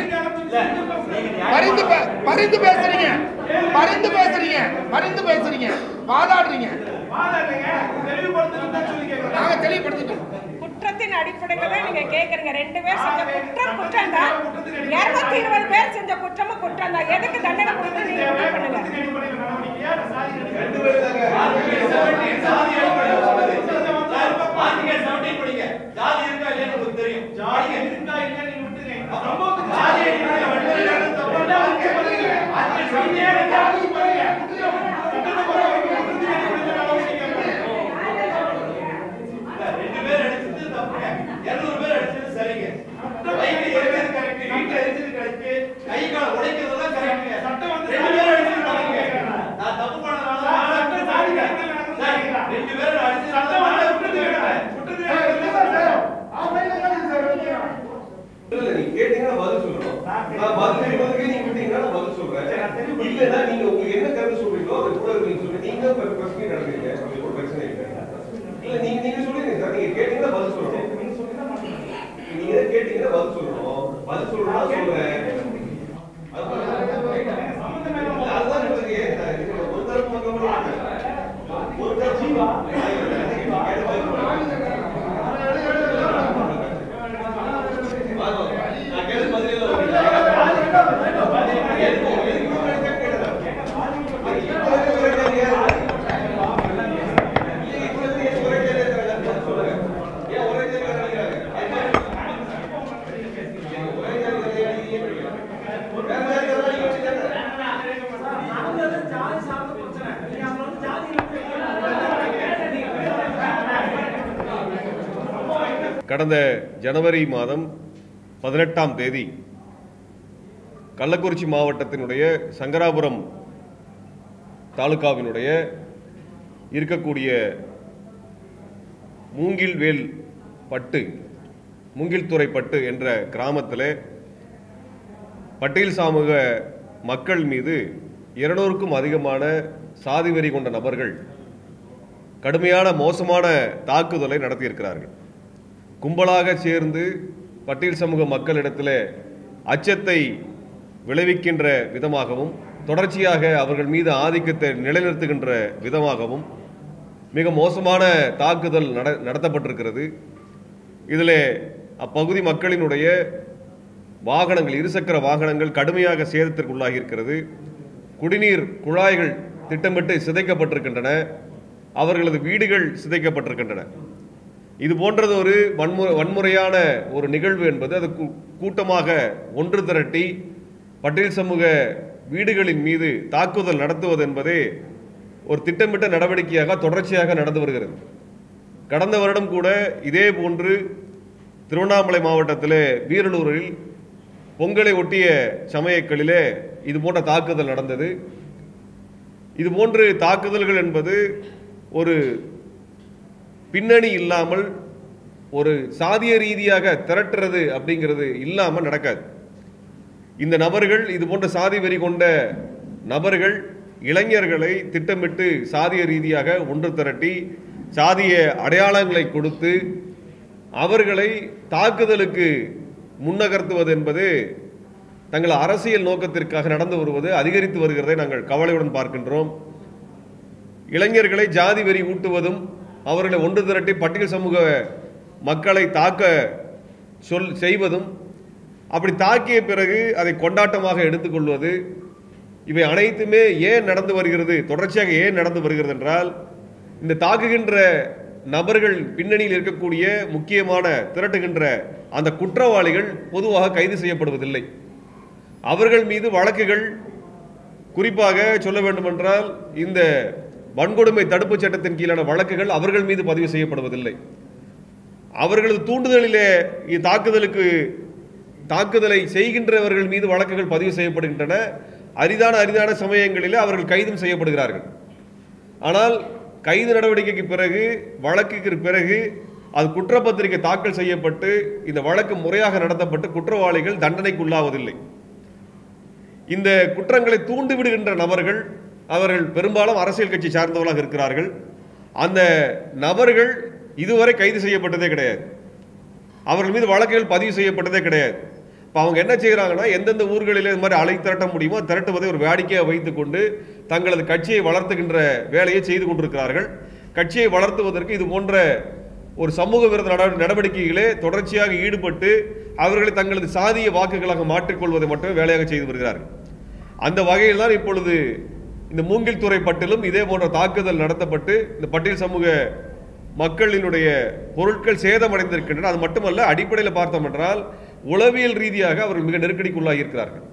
பரிந்து பேசுறீங்க. வாதாடுறீங்க. நாங்க தெளிவுபடுத்திட்டோம். குற்றத்தின் அடிப்படையில தான் நீங்க கேக்குறீங்க. 2 பேர் செஞ்ச குற்றம் தான். 220 பேர் செஞ்ச குற்றமும் குற்றம் தான். எதுக்கு தண்டனை கொடுத்து நீங்க முடிவு பண்ணுங்க. ஜாதி இருக்கா இல்லையா உங்களுக்கு தெரியும். ஜாதி இருக்கா இல்லையா நீங்க விட்டுங்க. சம்பவத்துக்கு ஜாதி இருக்கா இல்லையா தப்புனா அது சமீதியா ஜாதி பாருங்க. குற்றத்தை பாருங்க. 2 பேர் அடிச்சது தப்புங்க. 200 பேர் அடிச்சது சரிங்க. கைக்கு எரிச்சது கரெக்ட், வீட்ல எரிச்சது கரெக்ட், கை கால் உடைக்கிறதெல்லாம் கரெக்ட்ங்க. சட்டம் வந்து 2 பேர் அடிச்சது தப்புங்க. நான் தப்பு பண்ணனால சட்டம் சாதி கரெக்ட். 2 பேர் அடிச்சது சட்டம் வந்து குற்றத்தை நீங்க கேட்டீங்கன்னா பதில் சொல்லணும். நான் பதில் சொல்றதுக்கு நீங்க விட்டீங்கன்னா நான் பதில் சொல்றேன். இல்லன்னா நீங்க உங்களுக்கு என்ன கருத்து சொல்றீங்களோ அது கூட நீங்க சொல்லுங்க. நீங்க பிரச்சனை நடக்குறீங்க, உங்களுக்கு ஒரு பிரச்சனை இல்லை. இல்ல நீங்க சொல்லுங்க சார். நீங்க கேட்டீங்கன்னா பதில் சொல்லணும். நீங்க கேட்டீங்கன்னா பதில் சொல்லணும். பதில் சொல்லணும்னா சொல்றேன். அதுதான் சொல்றீங்க. ஒரு தரப்பு கடந்த ஜனவரி மாதம் 18ஆம் தேதி கள்ளக்குறிச்சி மாவட்டத்தினுடைய சங்கராபுரம் தாலுகாவினுடைய இருக்கக்கூடிய மூங்கில்துறை பட்டு என்ற கிராமத்தில் பட்டியல் சமூக மக்கள் மீது 200க்கும் அதிகமான சாதி வெறி கொண்ட நபர்கள் கடுமையான மோசமான தாக்குதலை நடத்தியிருக்கிறார்கள். கும்பலாக சேர்ந்து பட்டியல் சமூக மக்களிடத்தில் அச்சத்தை விளைவிக்கின்ற விதமாகவும் தொடர்ச்சியாக அவர்கள் மீது ஆதிக்கத்தை நிலைநிறுத்துகின்ற விதமாகவும் மிக மோசமான தாக்குதல் நடத்தப்பட்டிருக்கிறது. இதில் அப்பகுதி மக்களினுடைய வாகனங்கள், இருசக்கர வாகனங்கள் கடுமையாக சேதத்திற்குள்ளாகி இருக்கிறது. குடிநீர் குழாய்கள் திட்டமிட்டு சிதைக்கப்பட்டிருக்கின்றன. அவர்களது வீடுகள் சிதைக்கப்பட்டிருக்கின்றன. இது போன்றது ஒரு வன்முறையான ஒரு நிகழ்வு என்பது அது கூட்டமாக ஒன்று திரட்டி பட்டியல் சமூக வீடுகளின் மீது தாக்குதல் நடத்துவது என்பதே ஒரு திட்டமிட்ட நடவடிக்கையாக தொடர்ச்சியாக நடந்து வருகிறது. கடந்த வருடம் கூட இதே போன்று திருவண்ணாமலை மாவட்டத்தில் வீரலூரில் பொங்கலை ஒட்டிய சமயங்களிலே இது போன்ற தாக்குதல் நடந்தது. இது போன்று தாக்குதல்கள் என்பது ஒரு பின்னணி இல்லாமல் ஒரு சாதிய ரீதியாக திரட்டுறது அப்படிங்கிறது இல்லாமல் நடக்காது. இந்த நபர்கள், இது போன்ற சாதி வெறி கொண்ட நபர்கள் இளைஞர்களை திட்டமிட்டு சாதிய ரீதியாக ஒன்று திரட்டி சாதிய அடையாளங்களை கொடுத்து அவர்களை தாக்குதலுக்கு முன்னகர்த்துவது என்பது தங்கள் அரசியல் நோக்கத்திற்காக நடந்து வருவது அதிகரித்து வருகிறதை நாங்கள் கவலையுடன் பார்க்கின்றோம். இளைஞர்களை ஜாதி வெறி ஊட்டுவதும் அவர்களை ஒன்று திரட்டி பட்டியல் சமூக மக்களை தாக்க செய்வதும், அப்படி தாக்கிய பிறகு அதை கொண்டாட்டமாக எடுத்துக்கொள்வது, இவை அனைத்துமே ஏன் நடந்து வருகிறது, தொடர்ச்சியாக ஏன் நடந்து வருகிறது என்றால், இந்த தாக்குகின்ற நபர்கள் பின்னணியில் இருக்கக்கூடிய முக்கியமான திரட்டுகின்ற அந்த குற்றவாளிகள் பொதுவாக கைது செய்யப்படுவதில்லை. அவர்கள் மீது வழக்குகள், குறிப்பாக சொல்ல வேண்டுமென்றால் இந்த வன்கொடுமை தடுப்பு சட்டத்தின் கீழான வழக்குகள் அவர்கள் மீது பதிவு செய்யப்படுவதில்லை. அவர்களது தூண்டுதலிலே தாக்குதலை செய்கின்றவர்கள் மீது வழக்குகள் பதிவு செய்யப்படுகின்றன. அரிதான சமயங்களிலே அவர்கள் கைதும் செய்யப்படுகிறார்கள். ஆனால் கைது நடவடிக்கைக்கு பிறகு, வழக்குக்கு பிறகு அது குற்றப்பத்திரிகை தாக்கல் செய்யப்பட்டு இந்த வழக்கு முறையாக நடத்தப்பட்டு குற்றவாளிகள் தண்டனைக்கு உள்ளாவதில்லை. இந்த குற்றங்களை தூண்டிவிடுகின்ற நபர்கள் அவர்கள் பெரும்பாலும் அரசியல் கட்சி சார்ந்தவர்களாக இருக்கிறார்கள். அந்த நபர்கள் இதுவரை கைது செய்யப்பட்டதே கிடையாது. அவர்கள் மீது வழக்குகள் பதிவு செய்யப்பட்டதே கிடையாது. இப்போ அவங்க என்ன செய்கிறாங்கன்னா, எந்தெந்த ஊர்களில் இது மாதிரி அலை திரட்ட முடியுமோ திரட்டுவதை ஒரு வேடிக்கையாக வைத்துக்கொண்டு தங்களது கட்சியை வளர்த்துகின்ற வேலையை செய்து கொண்டிருக்கிறார்கள். கட்சியை வளர்த்துவதற்கு இது போன்ற ஒரு சமூக விரோத நடவடிக்கைகளே தொடர்ச்சியாக ஈடுபட்டு அவர்களை தங்களது சாதிய வாக்குகளாக மாற்றிக்கொள்வதை மட்டுமே வேலையாக செய்து வருகிறார்கள். அந்த வகையில் தான் இப்பொழுது இந்த மூங்கில்துறை பட்டிலும் இதே போன்ற தாக்குதல் நடத்தப்பட்டு இந்த பட்டியல் சமூக மக்களினுடைய பொருட்கள் சேதமடைந்திருக்கின்றன. அது மட்டுமல்ல, அடிப்படையில் பார்த்தோம் என்றால் உளவியல் ரீதியாக அவர்கள் மிக நெருக்கடிக்குள்ளாகி இருக்கிறார்கள்.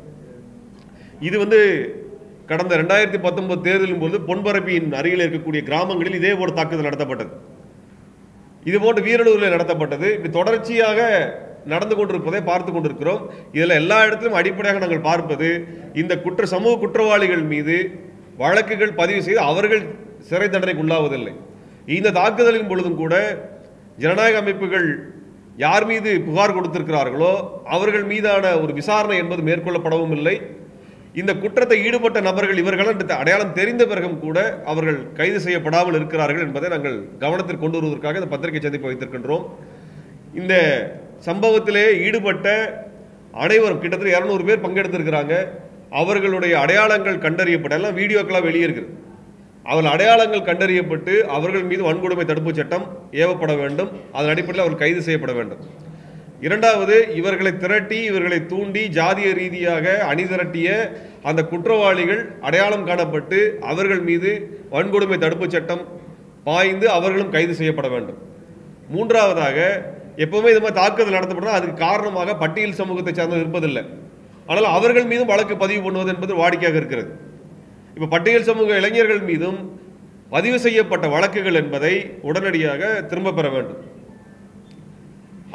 இது கடந்த 2019 தேர்தலின் போது பொன்பரப்பியின் அருகில் இருக்கக்கூடிய கிராமங்களில் இதே போன்ற தாக்குதல் நடத்தப்பட்டது. இதுபோன்று வீரலூரில் நடத்தப்பட்டது. இப்படி தொடர்ச்சியாக நடந்து கொண்டிருப்பதை பார்த்து கொண்டிருக்கிறோம். இதில் எல்லா இடத்திலும் அடிப்படையாக நாங்கள் பார்ப்பது, இந்த சமூக குற்றவாளிகள் மீது வழக்குகள் பதிவு செய்து அவர்கள் சிறை தண்டனைக்கு உள்ளாவதில்லை. இந்த தாக்குதலின் பொழுதும் கூட ஜனநாயக அமைப்புகள் யார் மீது புகார் கொடுத்திருக்கிறார்களோ அவர்கள் மீதான ஒரு விசாரணை என்பது மேற்கொள்ளப்படவும் இல்லை. இந்த குற்றத்தை ஈடுபட்ட நபர்கள் இவர்கள் அடையாளம் தெரிந்த பிறகும் கூட அவர்கள் கைது செய்யப்படாமல் இருக்கிறார்கள் என்பதை நாங்கள் கவனத்தில் கொண்டு வருவதற்காக இந்த பத்திரிகை சந்திப்பு வைத்திருக்கின்றோம். இந்த சம்பவத்திலே ஈடுபட்ட அனைவரும் கிட்டத்தட்ட 200 பேர் பங்கெடுத்திருக்கிறாங்க. அவர்களுடைய அடையாளங்கள் கண்டறியப்பட்ட எல்லாம் வீடியோக்கெல்லாம் வெளியேறுகிறது. அவர்கள் அடையாளங்கள் கண்டறியப்பட்டு அவர்கள் மீது வன்கொடுமை தடுப்பு சட்டம் ஏவப்பட வேண்டும். அதன் அடிப்படையில் அவர்கள் கைது செய்யப்பட வேண்டும். இரண்டாவது, இவர்களை திரட்டி இவர்களை தூண்டி ஜாதிய ரீதியாக அணிதிரட்டிய அந்த குற்றவாளிகள் அடையாளம் காணப்பட்டு அவர்கள் மீது வன்கொடுமை தடுப்பு சட்டம் பாய்ந்து அவர்களும் கைது செய்யப்பட வேண்டும். மூன்றாவதாக, எப்பவுமே இது மாதிரி தாக்குதல் நடத்தப்பட்டால் அதுக்கு காரணமாக பட்டியல் சமூகத்தை சார்ந்தது இருப்பதில்லை. ஆனால் அவர்கள் மீதும் வழக்கு பதிவு பண்ணுவது என்பது வாடிக்கையாக இருக்கிறது. இப்போ பட்டியல் சமூக இளைஞர்கள் மீதும் பதிவு செய்யப்பட்ட வழக்குகள் என்பதை உடனடியாக திரும்ப பெற வேண்டும்.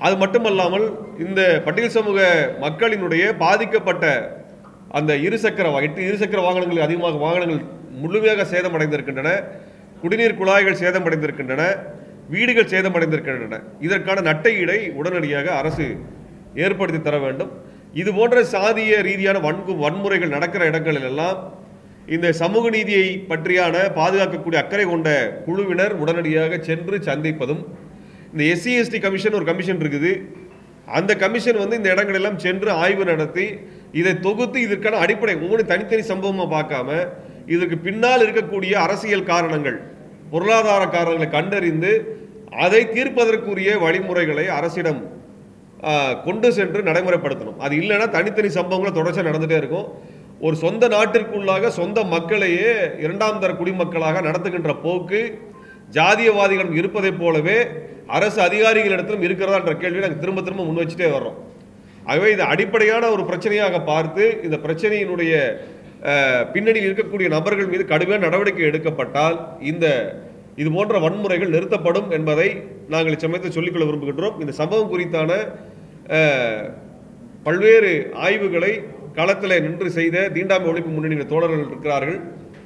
அது மட்டுமல்லாமல் இந்த பட்டியல் சமூக மக்களினுடைய பாதிக்கப்பட்ட அந்த இருசக்கர வாகனங்கள் அதிகமாக வாகனங்கள் முழுமையாக சேதமடைந்திருக்கின்றன, குடிநீர் குழாய்கள் சேதமடைந்திருக்கின்றன, வீடுகள் சேதமடைந்திருக்கின்றன. இதற்கான நட்டையீடை உடனடியாக அரசு ஏற்படுத்தி தர வேண்டும். இது போன்ற சாதிய ரீதியான வன்முறைகள் நடக்கிற இடங்களில் எல்லாம் இந்த சமூக நீதியை பற்றியான பாதுகாக்கக்கூடிய அக்கறை கொண்ட குழுவினர் உடனடியாக சென்று சந்திப்பதும், இந்த SC/ST கமிஷன் ஒரு கமிஷன் இருக்குது, அந்த கமிஷன் இந்த இடங்களெல்லாம் சென்று ஆய்வு நடத்தி இதை தொகுத்து இதற்கான அடிப்படை ஒவ்வொரு தனித்தனி சம்பவமாக பார்க்காம இதற்கு பின்னால் இருக்கக்கூடிய அரசியல் காரணங்கள், பொருளாதார காரணங்களை கண்டறிந்து அதை தீர்ப்பதற்குரிய வழிமுறைகளை அரசிடம் கொண்டு சென்று நடைமுறைப்படுத்தணும். அது இல்லைன்னா தனித்தனி சம்பவங்களை தொடர்ச்சியாக நடந்துகிட்டே இருக்கும். ஒரு சொந்த நாட்டிற்குள்ளாக சொந்த மக்களையே இரண்டாம் தர குடிமக்களாக நடத்துகின்ற போக்கு ஜாதியவாதிகளிடம் இருப்பதை போலவே அரசு அதிகாரிகளிடத்திலும் இருக்கிறதா என்ற கேள்வியை நாங்கள் திரும்ப திரும்ப முன் வச்சுட்டே வர்றோம். ஆகவே இது அடிப்படையான ஒரு பிரச்சனையாக பார்த்து இந்த பிரச்சனையினுடைய பின்னணியில் இருக்கக்கூடிய நபர்கள் மீது கடுமையான நடவடிக்கை எடுக்கப்பட்டால் இது போன்ற வன்முறைகள் நிறுத்தப்படும் என்பதை நாங்கள் இச்சமயத்தில் சொல்லிக்கொள்ள விரும்புகின்றோம். இந்த சம்பவம் குறித்தான பல்வேறு ஆய்வுகளை களத்தில் நின்று செய்த தீண்டாமை ஒழிப்பு முன்னணி தோழர்கள் இருக்கிறார்கள்.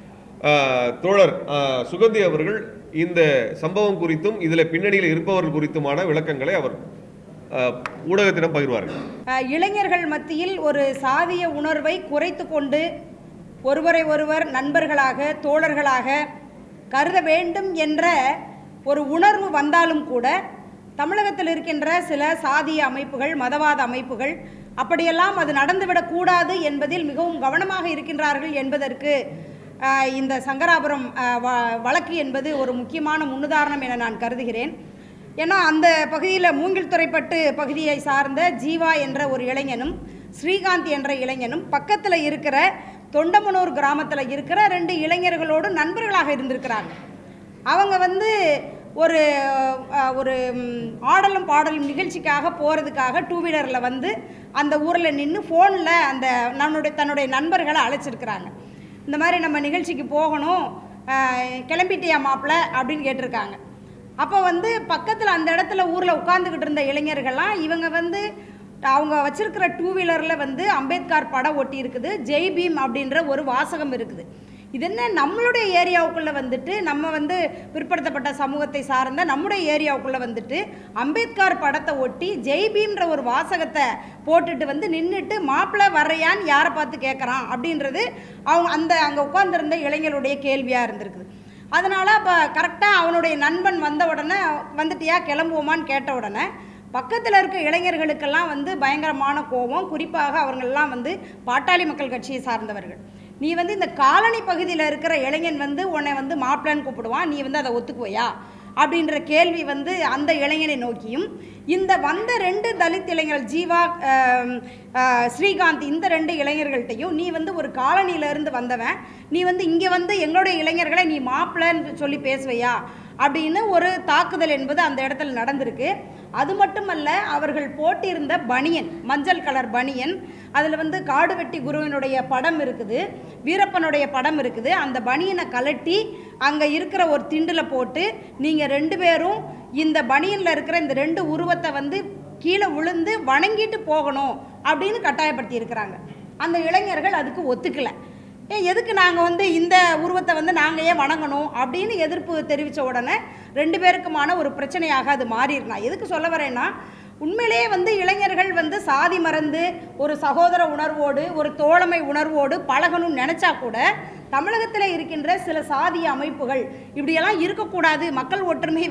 தோழர் சுகந்தி அவர்கள் இந்த சம்பவம் குறித்தும் இதில் பின்னணியில் இருப்பவர்கள் குறித்துமான விளக்கங்களை அவர் ஊடகத்திடம் பகிர்வார்கள். இளைஞர்கள் மத்தியில் ஒரு சாதிய உணர்வை குறைத்து கொண்டு ஒருவரை ஒருவர் நண்பர்களாக தோழர்களாக கருத வேண்டும் என்ற ஒரு உணர்வு வந்தாலும் கூட தமிழகத்தில் இருக்கின்ற சில சாதிய அமைப்புகள், மதவாத அமைப்புகள் அப்படியெல்லாம் அது நடந்துவிடக்கூடாது என்பதில் மிகவும் கவனமாக இருக்கின்றார்கள் என்பதற்கு இந்த சங்கராபுரம் வழக்கு என்பது ஒரு முக்கியமான முன்னுதாரணம் என நான் கருதுகிறேன். ஏன்னா அந்த பகுதியில் மூங்கில்துறைப்பட்டு பகுதியை சார்ந்த ஜீவா என்ற ஒரு இளைஞனும் ஸ்ரீகாந்த் என்ற இளைஞனும் பக்கத்தில் இருக்கிற தொண்டமனூர் கிராமத்தில் இருக்கிற 2 இளைஞர்களோடு நண்பர்களாக இருந்திருக்கிறாங்க. அவங்க ஒரு ஒரு ஆடலும் பாடலும் நிகழ்ச்சிக்காக போகிறதுக்காக 2 வீலரில் அந்த ஊரில் நின்று ஃபோனில் அந்த தன்னுடைய நண்பர்களை அழைச்சிருக்கிறாங்க. இந்த மாதிரி நம்ம நிகழ்ச்சிக்கு போகணும், கிளம்பிட்டியா மாப்பிள்ள அப்படின்னு கேட்டிருக்காங்க. அப்போ பக்கத்தில் அந்த இடத்துல ஊரில் உட்காந்துக்கிட்டு இருந்த இளைஞர்கள்லாம் இவங்க அவங்க வச்சிருக்கிற 2 வீலரில் அம்பேத்கர் படம் ஒட்டி இருக்குது, ஜெய் பீம் அப்படின்ற ஒரு வாசகம் இருக்குது. இது என்ன நம்மளுடைய ஏரியாவுக்குள்ளே நம்ம பிற்படுத்தப்பட்ட சமூகத்தை சார்ந்த நம்முடைய ஏரியாவுக்குள்ளே அம்பேத்கர் படத்தை ஒட்டி ஜெய் பீம்ன்ற ஒரு வாசகத்தை போட்டுட்டு நின்றுட்டு மாப்பிள்ளை வர்றையான்னு யாரை பார்த்து கேட்குறான் அப்படின்றது அங்கே உட்கார்ந்துருந்த இளைஞருடைய கேள்வியாக இருந்திருக்குது. அதனால் இப்போ கரெக்டாக அவனுடைய நண்பன் வந்த உடனே வந்துட்டியா கிளம்புவோமான்னு கேட்ட உடனே பக்கத்தில் இருக்க இளைஞர்களுக்கெல்லாம் பயங்கரமான கோபம். குறிப்பாக அவர்கள்லாம் பாட்டாளி மக்கள் கட்சியை சார்ந்தவர்கள். நீ இந்த காலனி பகுதியில் இருக்கிற இளைஞன் உன்னை மாப்பிள்ளைன்னு கூப்பிடுவான், நீ அதை ஒத்துக்குவையா அப்படின்ற கேள்வி அந்த இளைஞனை நோக்கியும், இந்த வந்த 2 தலித் இளைஞர்கள் ஜீவா ஸ்ரீகாந்த் இந்த 2 இளைஞர்கள்ட்டையும் நீ ஒரு காலனியிலேருந்து வந்தவன், நீ இங்கே எங்களுடைய இளைஞர்களை நீ மாப்பிள்ளைன்னு சொல்லி பேசுவையா அப்படின்னு ஒரு தாக்குதல் என்பது அந்த இடத்துல நடந்திருக்கு. அது மட்டுமல்ல, அவர்கள் போட்டிருந்த பனியன், மஞ்சள் கலர் பனியன், அதில் காடுவெட்டி குருவினுடைய படம் இருக்குது, வீரப்பனுடைய படம் இருக்குது. அந்த பனியனை கலட்டி அங்கே இருக்கிற ஒரு திண்டில் போட்டு நீங்கள் 2 பேரும் இந்த பனியனில் இருக்கிற இந்த 2 உருவத்தை கீழே விழுந்து வணங்கிட்டு போகணும் அப்படின்னு கட்டாயப்படுத்தி இருக்கிறாங்க. அந்த இளைஞர்கள் அதுக்கு ஒத்துக்கலை. எதுக்கு நாங்கள் இந்த உருவத்தை நாங்கள் ஏன் வணங்கணும் அப்படின்னு எதிர்ப்பு தெரிவித்த உடனே 2 பேருக்குமான ஒரு பிரச்சனையாக அது மாறிடலாம். எதுக்கு சொல்ல வரேன்னா, உண்மையிலேயே இளைஞர்கள் சாதி மறந்து ஒரு சகோதர உணர்வோடு ஒரு தோழமை உணர்வோடு பழகணும்னு நினச்சா கூட தமிழகத்தில் இருக்கின்ற சில சாதிய அமைப்புகள் இப்படியெல்லாம் இருக்கக்கூடாது, மக்கள் ஒற்றுமை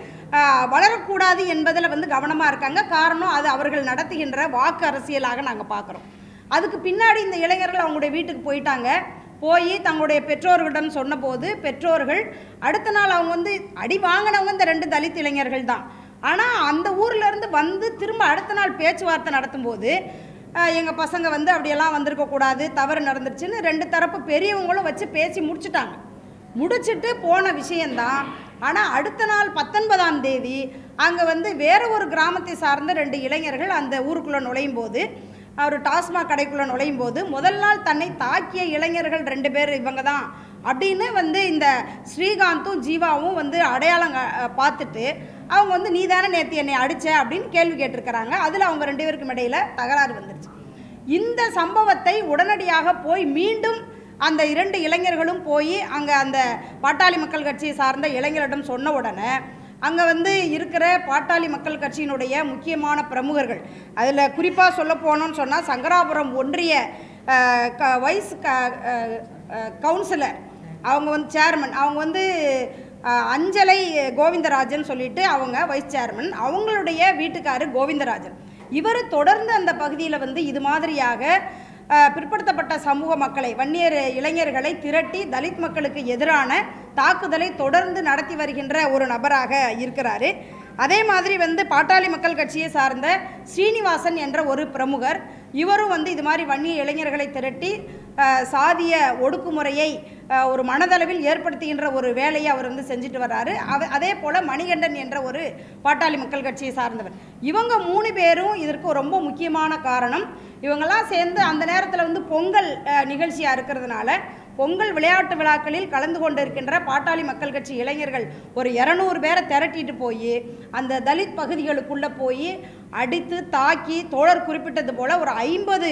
வளரக்கூடாது என்பதில் கவனமாக இருக்காங்க. காரணம், அது அவர்கள் நடத்துகின்ற வாக்கு அரசியலாக நாங்கள் பார்க்குறோம். அதுக்கு பின்னாடி இந்த இளைஞர்கள் அவங்களுடைய வீட்டுக்கு போயிட்டாங்க. போய் தங்களுடைய பெற்றோர்களிடம் சொன்னபோது பெற்றோர்கள் அடுத்த நாள் அவங்க அடி வாங்கினவங்க இந்த 2 தலித் இளைஞர்கள் தான். ஆனால் அந்த ஊர்லேருந்து திரும்ப அடுத்த நாள் பேச்சுவார்த்தை நடத்தும்போது எங்கள் பசங்க அப்படியெல்லாம் வந்திருக்கக்கூடாது, தவறு நடந்துருச்சுன்னு 2 தரப்பு பெரியவங்களும் வச்சு பேசி முடிச்சுட்டு போன விஷயந்தான். ஆனால் அடுத்த நாள் 19ஆம் தேதி அங்கே வேற ஒரு கிராமத்தை சார்ந்த 2 இளைஞர்கள் அந்த ஊருக்குள்ளே நுழையும் போது, அவர் டாஸ்மாக் கடைக்குள்ளே நுழையும் போது முதல் நாள் தன்னை தாக்கிய இளைஞர்கள் 2 பேர் இவங்க தான் அப்படின்னு இந்த ஸ்ரீகாந்தும் ஜீவாவும் அடையாளம் பார்த்துட்டு அவங்க வந்து நீ தானே நேற்று என்னை அடிச்ச அப்படின்னு கேள்வி கேட்டிருக்கிறாங்க. அதில் அவங்க 2 பேருக்கும் இடையில் தகராறு வந்துருச்சு. இந்த சம்பவத்தை உடனடியாக போய் மீண்டும் அந்த 2 இளைஞர்களும் போய் அங்கே அந்த பாட்டாளி மக்கள் கட்சியை சார்ந்த இளைஞரிடம் சொன்ன உடனே அங்கே வந்து இருக்கிற பாட்டாளி மக்கள் கட்சியினுடைய முக்கியமான பிரமுகர்கள், அதில் குறிப்பாக சொல்ல போனோன்னு சொன்னால் சங்கராபுரம் ஒன்றிய வைஸ் கவுன்சிலர், அவங்க வந்து சேர்மன், அவங்க வந்து அஞ்சலை கோவிந்தராஜன் சொல்லிட்டு அவங்க வைஸ் சேர்மன், அவங்களுடைய வீட்டுக்காரர் கோவிந்தராஜன். இவர் தொடர்ந்து அந்த பகுதியில் வந்து இது மாதிரியாக பிற்படுத்தப்பட்ட சமூக மக்களை, வன்னியர் இளைஞர்களை திரட்டி தலித் மக்களுக்கு எதிரான தாக்குதலை தொடர்ந்து நடத்தி வருகின்ற ஒரு நபராக இருக்கிறாரு. அதே மாதிரி வந்து பாட்டாளி மக்கள் கட்சியை சார்ந்த ஸ்ரீனிவாசன் என்ற ஒரு பிரமுகர், இவரும் வந்து இது மாதிரி வன்னிய இளைஞர்களை திரட்டி சாதிய ஒடுக்குமுறையை ஒரு மனதளவில் ஏற்படுத்துகின்ற ஒரு வேலையை அவர் வந்து செஞ்சுட்டு வர்றாரு. அதே போல் மணிகண்டன் என்ற ஒரு பாட்டாளி மக்கள் கட்சியை சார்ந்தவர். இவங்க 3 பேரும் இதற்கு ரொம்ப முக்கியமான காரணம். இவங்கெல்லாம் சேர்ந்து அந்த நேரத்தில் வந்து பொங்கல் நிகழ்ச்சியாக இருக்கிறதுனால பொங்கல் விளையாட்டு விழாக்களில் கலந்து கொண்டு இருக்கின்ற பாட்டாளி மக்கள் கட்சி இளைஞர்கள் ஒரு 200 பேரை திரட்டிட்டு போய் அந்த தலித் பகுதிகளுக்குள்ளே போய் அடித்து தாக்கி, தோழர் குறிப்பிட்டது போல் ஒரு 50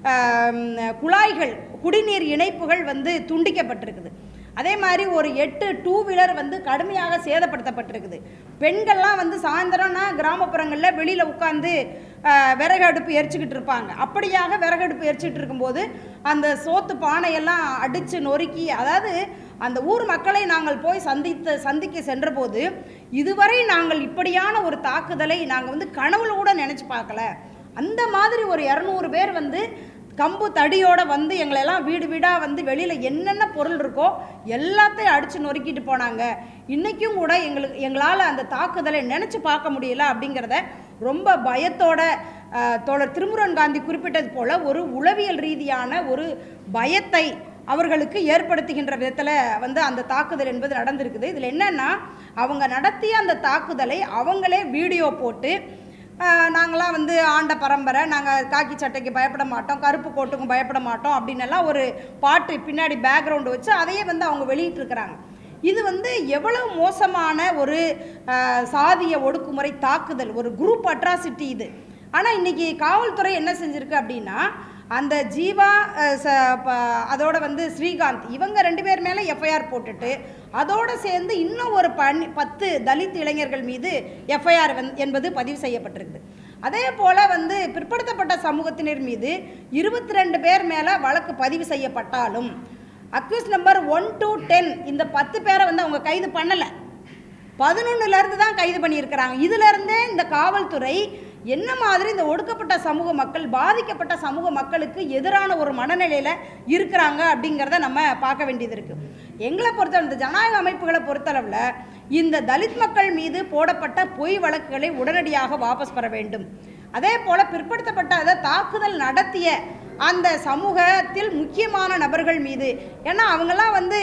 குழாய்கள், குடிநீர் இணைப்புகள் வந்து துண்டிக்கப்பட்டிருக்குது. அதே மாதிரி ஒரு 8 2 வீலர் வந்து கடுமையாக சேதப்படுத்தப்பட்டிருக்குது. பெண்கள்லாம் வந்து சாயந்தரம்னா கிராமப்புறங்களில் வெளியில் உட்காந்து விறகு அடுப்பு எரிச்சுக்கிட்டு இருப்பாங்க. அப்படியாக விறகு அடுப்பு எரிச்சிட்டு இருக்கும்போது அந்த சோத்து பானையெல்லாம் அடித்து நொறுக்கி, அதாவது அந்த ஊர் மக்களை நாங்கள் போய் சந்திக்க சென்றபோது இதுவரை நாங்கள் இப்படியான ஒரு தாக்குதலை நாங்கள் வந்து கனவுல கூட நினச்சி பார்க்கல. அந்த மாதிரி ஒரு 200 பேர் வந்து கம்பு தடியோடு வந்து எங்களெல்லாம் வீடு வீடாக வந்து வெளியில் என்னென்ன பொருள் இருக்கோ எல்லாத்தையும் அடித்து நொறுக்கிட்டு போனாங்க. இன்றைக்கும் கூட எங்களால் அந்த தாக்குதலை நினச்சி பார்க்க முடியல அப்படிங்கிறத ரொம்ப பயத்தோட தோழர் திருமுருகன் காந்தி குறிப்பிட்டது போல் ஒரு உளவியல் ரீதியான ஒரு பயத்தை அவர்களுக்கு ஏற்படுத்துகின்ற விதத்தில் வந்து அந்த தாக்குதல் என்பது நடந்திருக்குது. இதில் என்னென்னா, அவங்க நடத்திய அந்த தாக்குதலை அவங்களே வீடியோ போட்டு, நாங்களாம் வந்து ஆண்ட பரம்பரை, நாங்கள் காக்கி சட்டைக்கு பயப்பட மாட்டோம், கருப்பு கோட்டுக்கும் பயப்பட மாட்டோம் அப்படின்னெல்லாம் ஒரு பாட்டு பின்னாடி பேக்ரவுண்டு வச்சு அதையே வந்து அவங்க வெளியிட்டிருக்கிறாங்க. இது வந்து எவ்வளவு மோசமான ஒரு சாதிய ஒடுக்குமுறை தாக்குதல், ஒரு குரூப் அட்ராசிட்டி இது. ஆனால் இன்றைக்கி காவல்துறை என்ன செஞ்சுருக்கு அப்படின்னா, அந்த ஜீவா அதோட வந்து ஸ்ரீகாந்த் இவங்க 2 பேர் மேலே எஃப்ஐஆர் போட்டுட்டு அதோடு சேர்ந்து இன்னும் ஒரு 10 தலித் இளைஞர்கள் மீது எஃப்ஐஆர் என்பது பதிவு செய்யப்பட்டிருக்குது. அதே போல் வந்து பிற்படுத்தப்பட்ட சமூகத்தினர் மீது 22 பேர் மேலே வழக்கு பதிவு செய்யப்பட்டாலும் அக்யூஸ் நம்பர் 1 to 10 இந்த 10 பேரை வந்து அவங்க கைது பண்ணலை. 11லேருந்து தான் கைது பண்ணியிருக்கிறாங்க. இதிலேருந்தே இந்த காவல்துறை என்ன மாதிரி இந்த ஒடுக்கப்பட்ட சமூக மக்கள், பாதிக்கப்பட்ட சமூக மக்களுக்கு எதிரான ஒரு மனநிலையில் இருக்கிறாங்க அப்படிங்கிறத நம்ம பார்க்க வேண்டியது இருக்குது. எங்களை பொறுத்தவரை, இந்த ஜனநாயக அமைப்புகளை பொறுத்தளவில் இந்த தலித் மக்கள் மீது போடப்பட்ட பொய் வழக்குகளை உடனடியாக வாபஸ் பெற வேண்டும். அதே போல் பிற்படுத்தப்பட்ட தாக்குதல் நடத்திய அந்த சமூகத்தில் முக்கியமான நபர்கள் மீது, ஏன்னா அவங்கெல்லாம் வந்து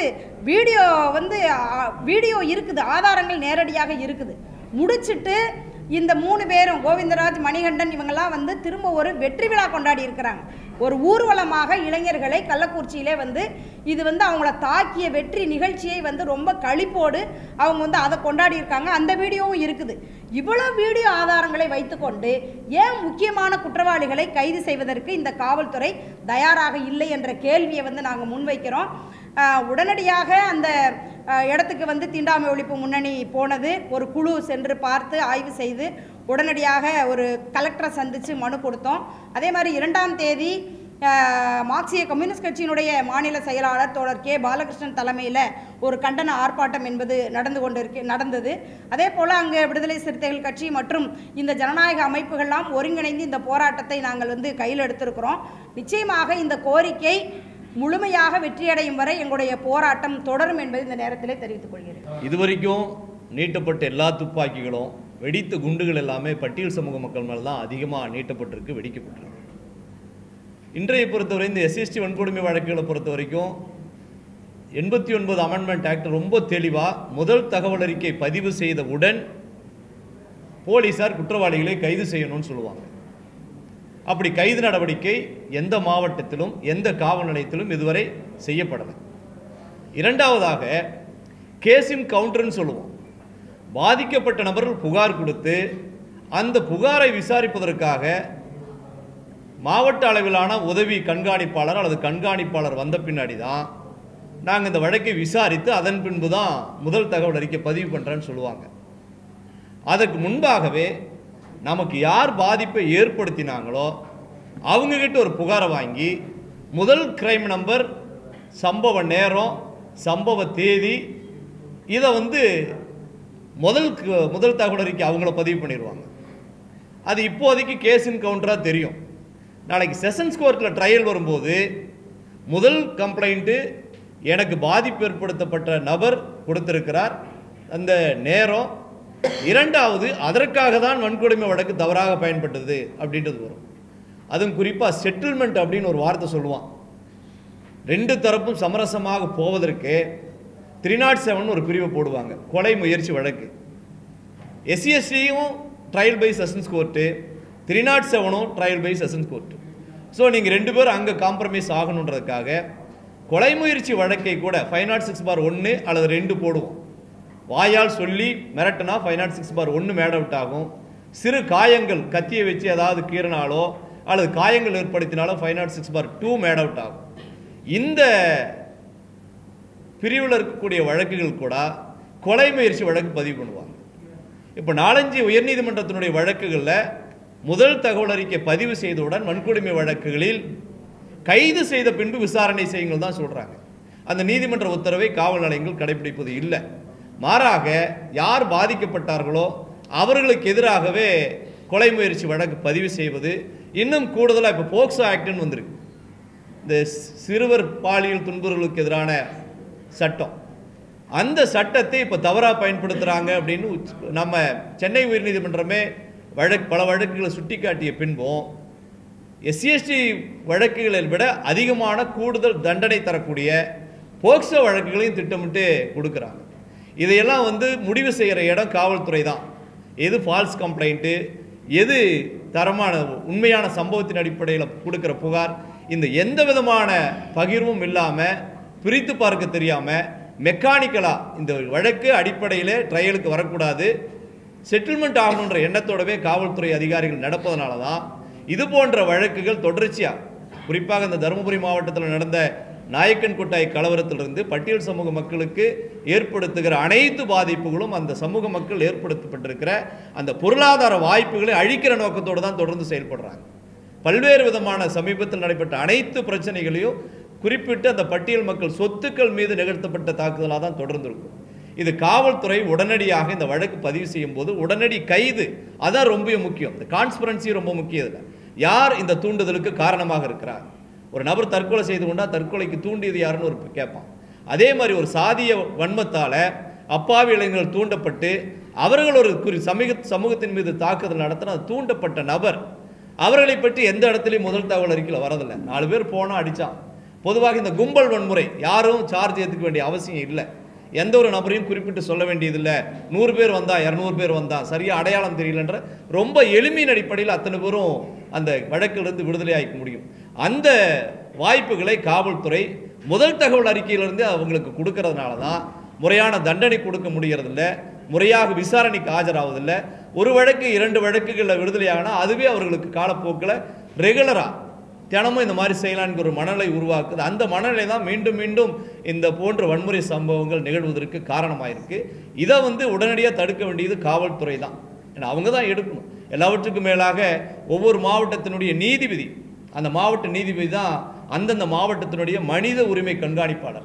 வீடியோ இருக்குது, ஆதாரங்கள் நேரடியாக இருக்குது. முடிச்சுட்டு இந்த 3 பேரும் கோவிந்தராஜ், மணிகண்டன் இவங்கெல்லாம் வந்து திரும்ப ஒரு வெற்றி விழா கொண்டாடி இருக்கிறாங்க. ஒரு ஊர்வலமாக இளைஞர்களை கள்ளக்குறிச்சியிலே வந்து இது வந்து அவங்கள தாக்கிய வெற்றி நிகழ்ச்சியை வந்து ரொம்ப களிப்போடு அவங்க வந்து அதை கொண்டாடி இருக்காங்க. அந்த வீடியோவும் இருக்குது. இவ்வளோ வீடியோ ஆதாரங்களை வைத்துக்கொண்டு ஏன் முக்கியமான குற்றவாளிகளை கைது செய்வதற்கு இந்த காவல்துறை தயாராக இல்லை என்ற கேள்வியை வந்து நாங்கள் முன்வைக்கிறோம். உடனடியாக அந்த இடத்துக்கு வந்து தீண்டாமை ஒழிப்பு முன்னணி போனது, ஒரு குழு சென்று பார்த்து ஆய்வு செய்து உடனடியாக ஒரு கலெக்டரை சந்தித்து மனு கொடுத்தோம். அதே மாதிரி 2ஆம் தேதி மார்க்சிய கம்யூனிஸ்ட் கட்சியினுடைய மாநில செயலாளர் தோழர் கே பாலகிருஷ்ணன் தலைமையில் ஒரு கண்டன ஆர்ப்பாட்டம் என்பது நடந்தது. அதே போல் அங்கே விடுதலை சிறுத்தைகள் கட்சி மற்றும் இந்த ஜனநாயக அமைப்புகள்லாம் ஒருங்கிணைந்து இந்த போராட்டத்தை நாங்கள் வந்து கையில் எடுத்திருக்கிறோம். நிச்சயமாக இந்த கோரிக்கை முழுமையாக வெற்றியடையும் வரை எங்களுடைய போராட்டம் தொடரும் என்பதை இந்த நேரத்தில் தெரிவித்துக் கொள்கிறேன். இதுவரைக்கும் நீட்டப்பட்ட எல்லா துப்பாக்கிகளும், வெடித்த குண்டுகள் எல்லாமே பட்டியல் சமூக மக்கள் மேலே தான் அதிகமாக நீட்டப்பட்டிருக்கு, வெடிக்கப்பட்டிருக்கு. இன்றைய பொறுத்தவரை இந்த எஸ்சிஎஸ்டி வன்கொடுமை வழக்குகளை பொறுத்த வரைக்கும் 89 அமெண்ட்மெண்ட் ஆக்ட் ரொம்ப தெளிவாக முதல் தகவல் அறிக்கை பதிவு செய்தவுடன் போலீஸார் குற்றவாளிகளை கைது செய்யணும்னு சொல்லுவாங்க. அப்படி கைது நடவடிக்கை எந்த மாவட்டத்திலும் எந்த காவல் நிலையத்திலும் இதுவரை செய்யப்படலை. இரண்டாவதாக கேஸின் கவுண்டர்னு சொல்லுவோம். பாதிக்கப்பட்ட நபர்கள் புகார் கொடுத்து அந்த புகாரை விசாரிப்பதற்காக மாவட்ட அளவிலான உதவி கண்காணிப்பாளர் அல்லது கண்காணிப்பாளர் வந்த பின்னாடி தான் நாங்கள் இந்த வழக்கை விசாரித்து அதன் பின்பு தான் முதல் தகவல் அறிக்கை பதிவு பண்ணுறேன்னு சொல்லுவாங்க. அதற்கு முன்பாகவே நமக்கு யார் பாதிப்பை ஏற்படுத்தினாங்களோ அவங்கக்கிட்ட ஒரு புகாரை வாங்கி முதல் கிரைம் நம்பர், சம்பவ நேரம், சம்பவ தேதி, இதை முதல் தகவல் அறிக்கை அவங்கள பதிவு பண்ணிடுவாங்க. அது இப்போதைக்கு கேஸின் கவுண்டராக தெரியும். நாளைக்கு செஷன்ஸ் கோர்ட்டில் ட்ரையல் வரும்போது முதல் கம்ப்ளைண்ட்டு எனக்கு பாதிப்பு ஏற்படுத்தப்பட்ட நபர் கொடுத்திருக்கிறார், அந்த நேரம், இரண்டாவது அதற்காக தான் வன்கொடுமை வழக்கு தவறாக பயன்பட்டது அப்படின்றது வரும். அதுவும் குறிப்பாக செட்டில்மெண்ட் அப்படின்னு ஒரு வார்த்தை சொல்லுவான். ரெண்டு தரப்பும் சமரசமாக போவதற்கு 307 ஒரு பிரிவை போடுவாங்க, கொலை முயற்சி வழக்கு. SCSTயும் ட்ரையல் பை செஷன்ஸ் கோர்ட்டு, 307ம் trial by sessions court. So நீங்கள் ரெண்டு பேரும் அங்கே காம்ப்ரமைஸ் ஆகணுன்றதுக்காக கொலை முயற்சி வழக்கை கூட 506/1 அல்லது 2 போடுவோம். வாயால் சொல்லி மிரட்டினா 506/1 மேட் அவுட் ஆகும். சிறு காயங்கள், கத்தியை வச்சு ஏதாவது கீறினாலோ அல்லது காயங்கள் ஏற்படுத்தினாலோ 506/2 மேட் அவுட் ஆகும். இந்த பிரிவில் இருக்கக்கூடிய வழக்குகள் கூட கொலை முயற்சி வழக்கு பதிவு பண்ணுவாங்க. இப்போ 4-5 உயர்நீதிமன்றத்தினுடைய வழக்குகளில் முதல் தகவல் அறிக்கை பதிவு செய்தவுடன் வன்கொடுமை வழக்குகளில் கைது செய்த பின்பு விசாரணை செய்யுங்கள் தான் சொல்கிறாங்க. அந்த நீதிமன்ற உத்தரவை காவல் நிலையங்கள் கடைபிடிப்பது இல்லை. மாறாக யார் பாதிக்கப்பட்டார்களோ அவர்களுக்கு எதிராகவே கொலை முயற்சி வழக்கு பதிவு செய்வது. இன்னும் கூடுதலாக இப்போ போக்சோ ஆக்ட்னு வந்திருக்கு, இந்த சிறுவர் பாலியல் துன்புறுகளுக்கு எதிரான சட்டம். அந்த சட்டத்தை இப்போ தவறாக பயன்படுத்துகிறாங்க அப்படின்னு நம்ம சென்னை உயர்நீதிமன்றமே பல வழக்குகளை சுட்டிக்காட்டிய பின்பும் SCST வழக்குகளை விட அதிகமான கூடுதல் தண்டனை தரக்கூடிய போக்சோ வழக்குகளையும் திட்டமிட்டு கொடுக்குறாங்க. இதையெல்லாம் முடிவு செய்கிற இடம் காவல்துறை தான். எது ஃபால்ஸ் கம்ப்ளைண்ட்டு, எது தரமான உண்மையான சம்பவத்தின் அடிப்படையில் கொடுக்குற புகார், இந்த எந்த விதமான பகிர்வும் இல்லாமல் பிரித்து பார்க்க தெரியாமல் மெக்கானிக்கலாக இந்த வழக்கு அடிப்படையில் ட்ரையலுக்கு வரக்கூடாது, செட்டில்மெண்ட் ஆகணுன்ற எண்ணத்தோடவே காவல்துறை அதிகாரிகள் நடப்பதனால தான் இது போன்ற வழக்குகள் தொடர்ச்சியாக, குறிப்பாக இந்த தருமபுரி மாவட்டத்தில் நடந்த நாயக்கன் கொட்டாய் கலவரத்திலிருந்து பட்டியல் சமூக மக்களுக்கு ஏற்படுத்துகிற அனைத்து பாதிப்புகளும் அந்த சமூக மக்கள் ஏற்படுத்தப்பட்டிருக்கிற அந்த பொருளாதார வாய்ப்புகளை அழிக்கிற நோக்கத்தோடு தான் தொடர்ந்து செயல்படுறாங்க. பல்வேறு விதமான சமீபத்தில் நடைபெற்ற அனைத்து பிரச்சனைகளையும் குறிப்பிட்டு அந்த பட்டியல் மக்கள் சொத்துக்கள் மீது நிகழ்த்தப்பட்ட தாக்குதலாக தான் தொடர்ந்து இருக்கும். இது காவல்துறை உடனடியாக இந்த வழக்கு பதிவு செய்யும் போது உடனடி கைது, அதான் ரொம்ப முக்கியம். இந்த கான்ஸ்பிரன்சி ரொம்ப முக்கியம். இதில் யார் இந்த தூண்டுதலுக்கு காரணமாக இருக்கிறார்? ஒரு நபர் தற்கொலை செய்து கொண்டால் தற்கொலைக்கு தூண்டியது யாருன்னு ஒரு கேட்பான். அதே மாதிரி ஒரு சாதிய வன்மத்தால் அப்பாவி இளைஞர்கள் தூண்டப்பட்டு அவர்கள் ஒரு சமூகத்தின் மீது தாக்குதல் நடத்தின தூண்டப்பட்ட நபர், அவர்களை பற்றி எந்த இடத்துலையும் முதல் தகவல் அறிக்கையில் வரதில்லை. 4 பேர் போனால் அடித்தான். பொதுவாக இந்த கும்பல் வன்முறை யாரும் சார்ஜ் ஏற்றுக்க வேண்டிய அவசியம் இல்லை. எந்த ஒரு நபரையும் குறிப்பிட்டு சொல்ல வேண்டியதில்லை. 100 பேர் வந்தால் 200 பேர் வந்தால் சரியாக அடையாளம் தெரியலன்ற ரொம்ப எளிமையின் அடிப்படையில் அத்தனை பேரும் அந்த வழக்கிலிருந்து விடுதலை ஆகிக்க முடியும். அந்த வாய்ப்புகளை காவல்துறை முதல் தகவல் அறிக்கையிலிருந்து அவங்களுக்கு கொடுக்கறதுனால தான் முறையான தண்டனை கொடுக்க முடியறதில்ல, முறையாக விசாரணைக்கு ஆஜராவதில்லை. ஒரு வழக்கு 2 வழக்குகளில் விடுதலையாகனா அதுவே அவர்களுக்கு காலப்போக்கில் ரெகுலராக தினமும் இந்த மாதிரி செய்யலான்னு ஒரு மனநிலை உருவாக்குது. அந்த மனநிலை தான் மீண்டும் மீண்டும் இந்த போன்ற வன்முறை சம்பவங்கள் நிகழ்வதற்கு காரணமாயிருக்கு. இதை உடனடியாக தடுக்க வேண்டியது காவல்துறை தான். ஏன்னா அவங்க தான் எடுக்கணும். எல்லாவற்றுக்கும் மேலாக ஒவ்வொரு மாவட்டத்தினுடைய நீதிபதி, அந்த மாவட்ட நீதிபதி தான் அந்தந்த மாவட்டத்தினுடைய மனித உரிமை கண்காணிப்பாளர்.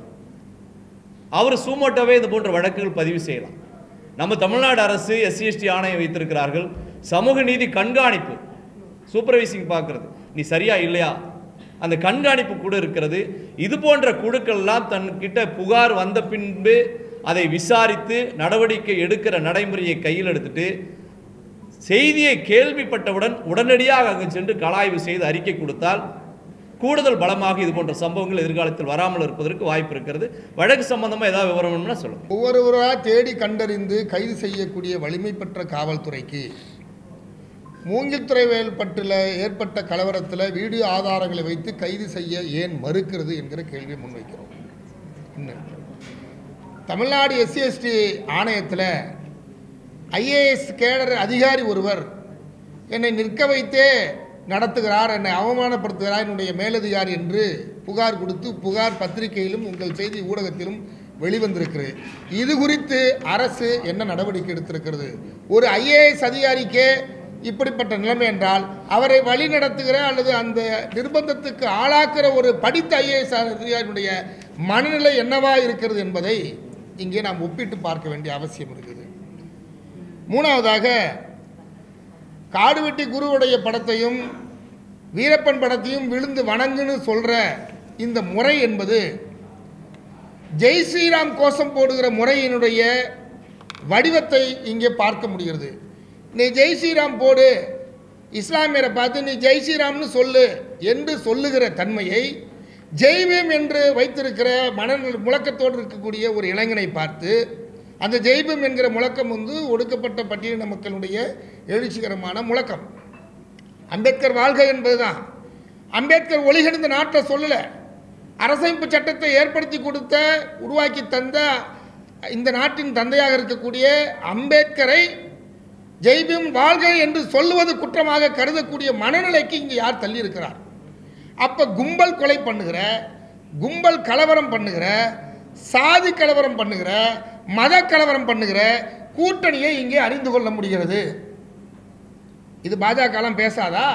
அவர் சூமோட்டோவே இது போன்ற வழக்குகள் பதிவு செய்யலாம். நம்ம தமிழ்நாடு அரசு SCST ஆணையம் வைத்திருக்கிறார்கள். சமூக நீதி கண்காணிப்பு, சூப்பர்வைசிங் பார்க்கறது, நீ சரியா இல்லையா, அந்த கண்காணிப்பு கூட இருக்கிறது. இது போன்ற குழுக்கள்லாம் தன்கிட்ட புகார் வந்த பின்பு அதை விசாரித்து நடவடிக்கை எடுக்கிற நடைமுறையை கையில் எடுத்துட்டு செய்தியை கேள்விப்பட்டவுடன் உடனடியாக அங்கு சென்று கலாய்வு செய்து அறிக்கை கொடுத்தால் கூடுதல் பலமாக இது போன்ற சம்பவங்கள் எதிர்காலத்தில் வராமல் இருப்பதற்கு வாய்ப்பு இருக்கிறது. வழக்கு சம்பந்தமாக ஏதாவது விவரம்னா சொல்லுங்க. ஒவ்வொருவராக தேடி கண்டறிந்து கைது செய்யக்கூடிய வலிமை பெற்ற காவல்துறைக்கு மூங்கில்துறை வேல்பட்டில் ஏற்பட்ட கலவரத்தில் வீடியோ ஆதாரங்களை வைத்து கைது செய்ய ஏன் மறுக்கிறது என்கிற கேள்வியை முன்வைக்கிறோம். இன்னும் தமிழ்நாடு SCST ஆணையத்தில் ஐஏஎஸ் கேடர் அதிகாரி ஒருவர் என்னை நிற்க வைத்தே நடத்துகிறார், என்னை அவமானப்படுத்துகிறார் என்னுடைய மேலதிகாரி என்று புகார் கொடுத்து புகார் பத்திரிகையிலும் உங்கள் செய்தி ஊடகத்திலும் வெளிவந்திருக்கிறது. இது குறித்து அரசு என்ன நடவடிக்கை எடுத்திருக்கிறது? ஒரு ஐஏஎஸ் அதிகாரிக்கே இப்படிப்பட்ட நிலைமை என்றால் அவரை வழி நடத்துகிற அல்லது அந்த நிர்பந்தத்துக்கு ஆளாக்குற ஒரு படித்த ஐஏஎஸ் அதிகாரியுடைய மனநிலை என்னவா இருக்கிறது என்பதை இங்கே நாம் ஒப்பிட்டு பார்க்க வேண்டிய அவசியம் இருக்குது. மூணாவதாக, காடுவெட்டி குருவுடைய படத்தையும் வீரப்பன் படத்தையும் விழுந்து வணங்குன்னு சொல்கிற இந்த முறை என்பது ஜெய் ஸ்ரீராம் கோஷம் போடுகிற முறையினுடைய வடிவத்தை இங்கே பார்க்க முடிகிறது. நீ ஜெய் ஸ்ரீராம் போடு, இஸ்லாமியரை பார்த்து நீ ஜெய் ஸ்ரீராம்னு சொல்லு என்று சொல்லுகிற தன்மையை ஜெய்பீம் என்று வைத்திருக்கிற முழக்கத்தோடு இருக்கக்கூடிய ஒரு இளைஞனை பார்த்து, அந்த ஜெய்பீம் என்கிற முழக்கம் ஒடுக்கப்பட்ட பட்டியலின மக்களுடைய எழுச்சிகரமான முழக்கம். அம்பேத்கர் வாழ்க என்பதுதான். அம்பேத்கர் ஒளிகெடுந்த நாட்டை சொல்லலை, அரசமைப்பு சட்டத்தை ஏற்படுத்தி கொடுத்த உருவாக்கி தந்த இந்த நாட்டின் தந்தையாக இருக்கக்கூடிய அம்பேத்கரை ஜெய்பீம் வாழ்க என்று சொல்லுவது குற்றமாக கருதக்கூடிய மனநிலைக்கு இங்கே யார் தள்ளி இருக்கிறார்? அப்போ கும்பல் கொலை பண்ணுகிற, கும்பல் கலவரம் பண்ணுகிற, சாதி கலவரம் பண்ணுகிற, மத கலவரம் பண்ணுகிற கூட்டணியை இங்கே அறிந்து கொள்ள முடிகிறது. இது பாஜகலாம் பேசாதா?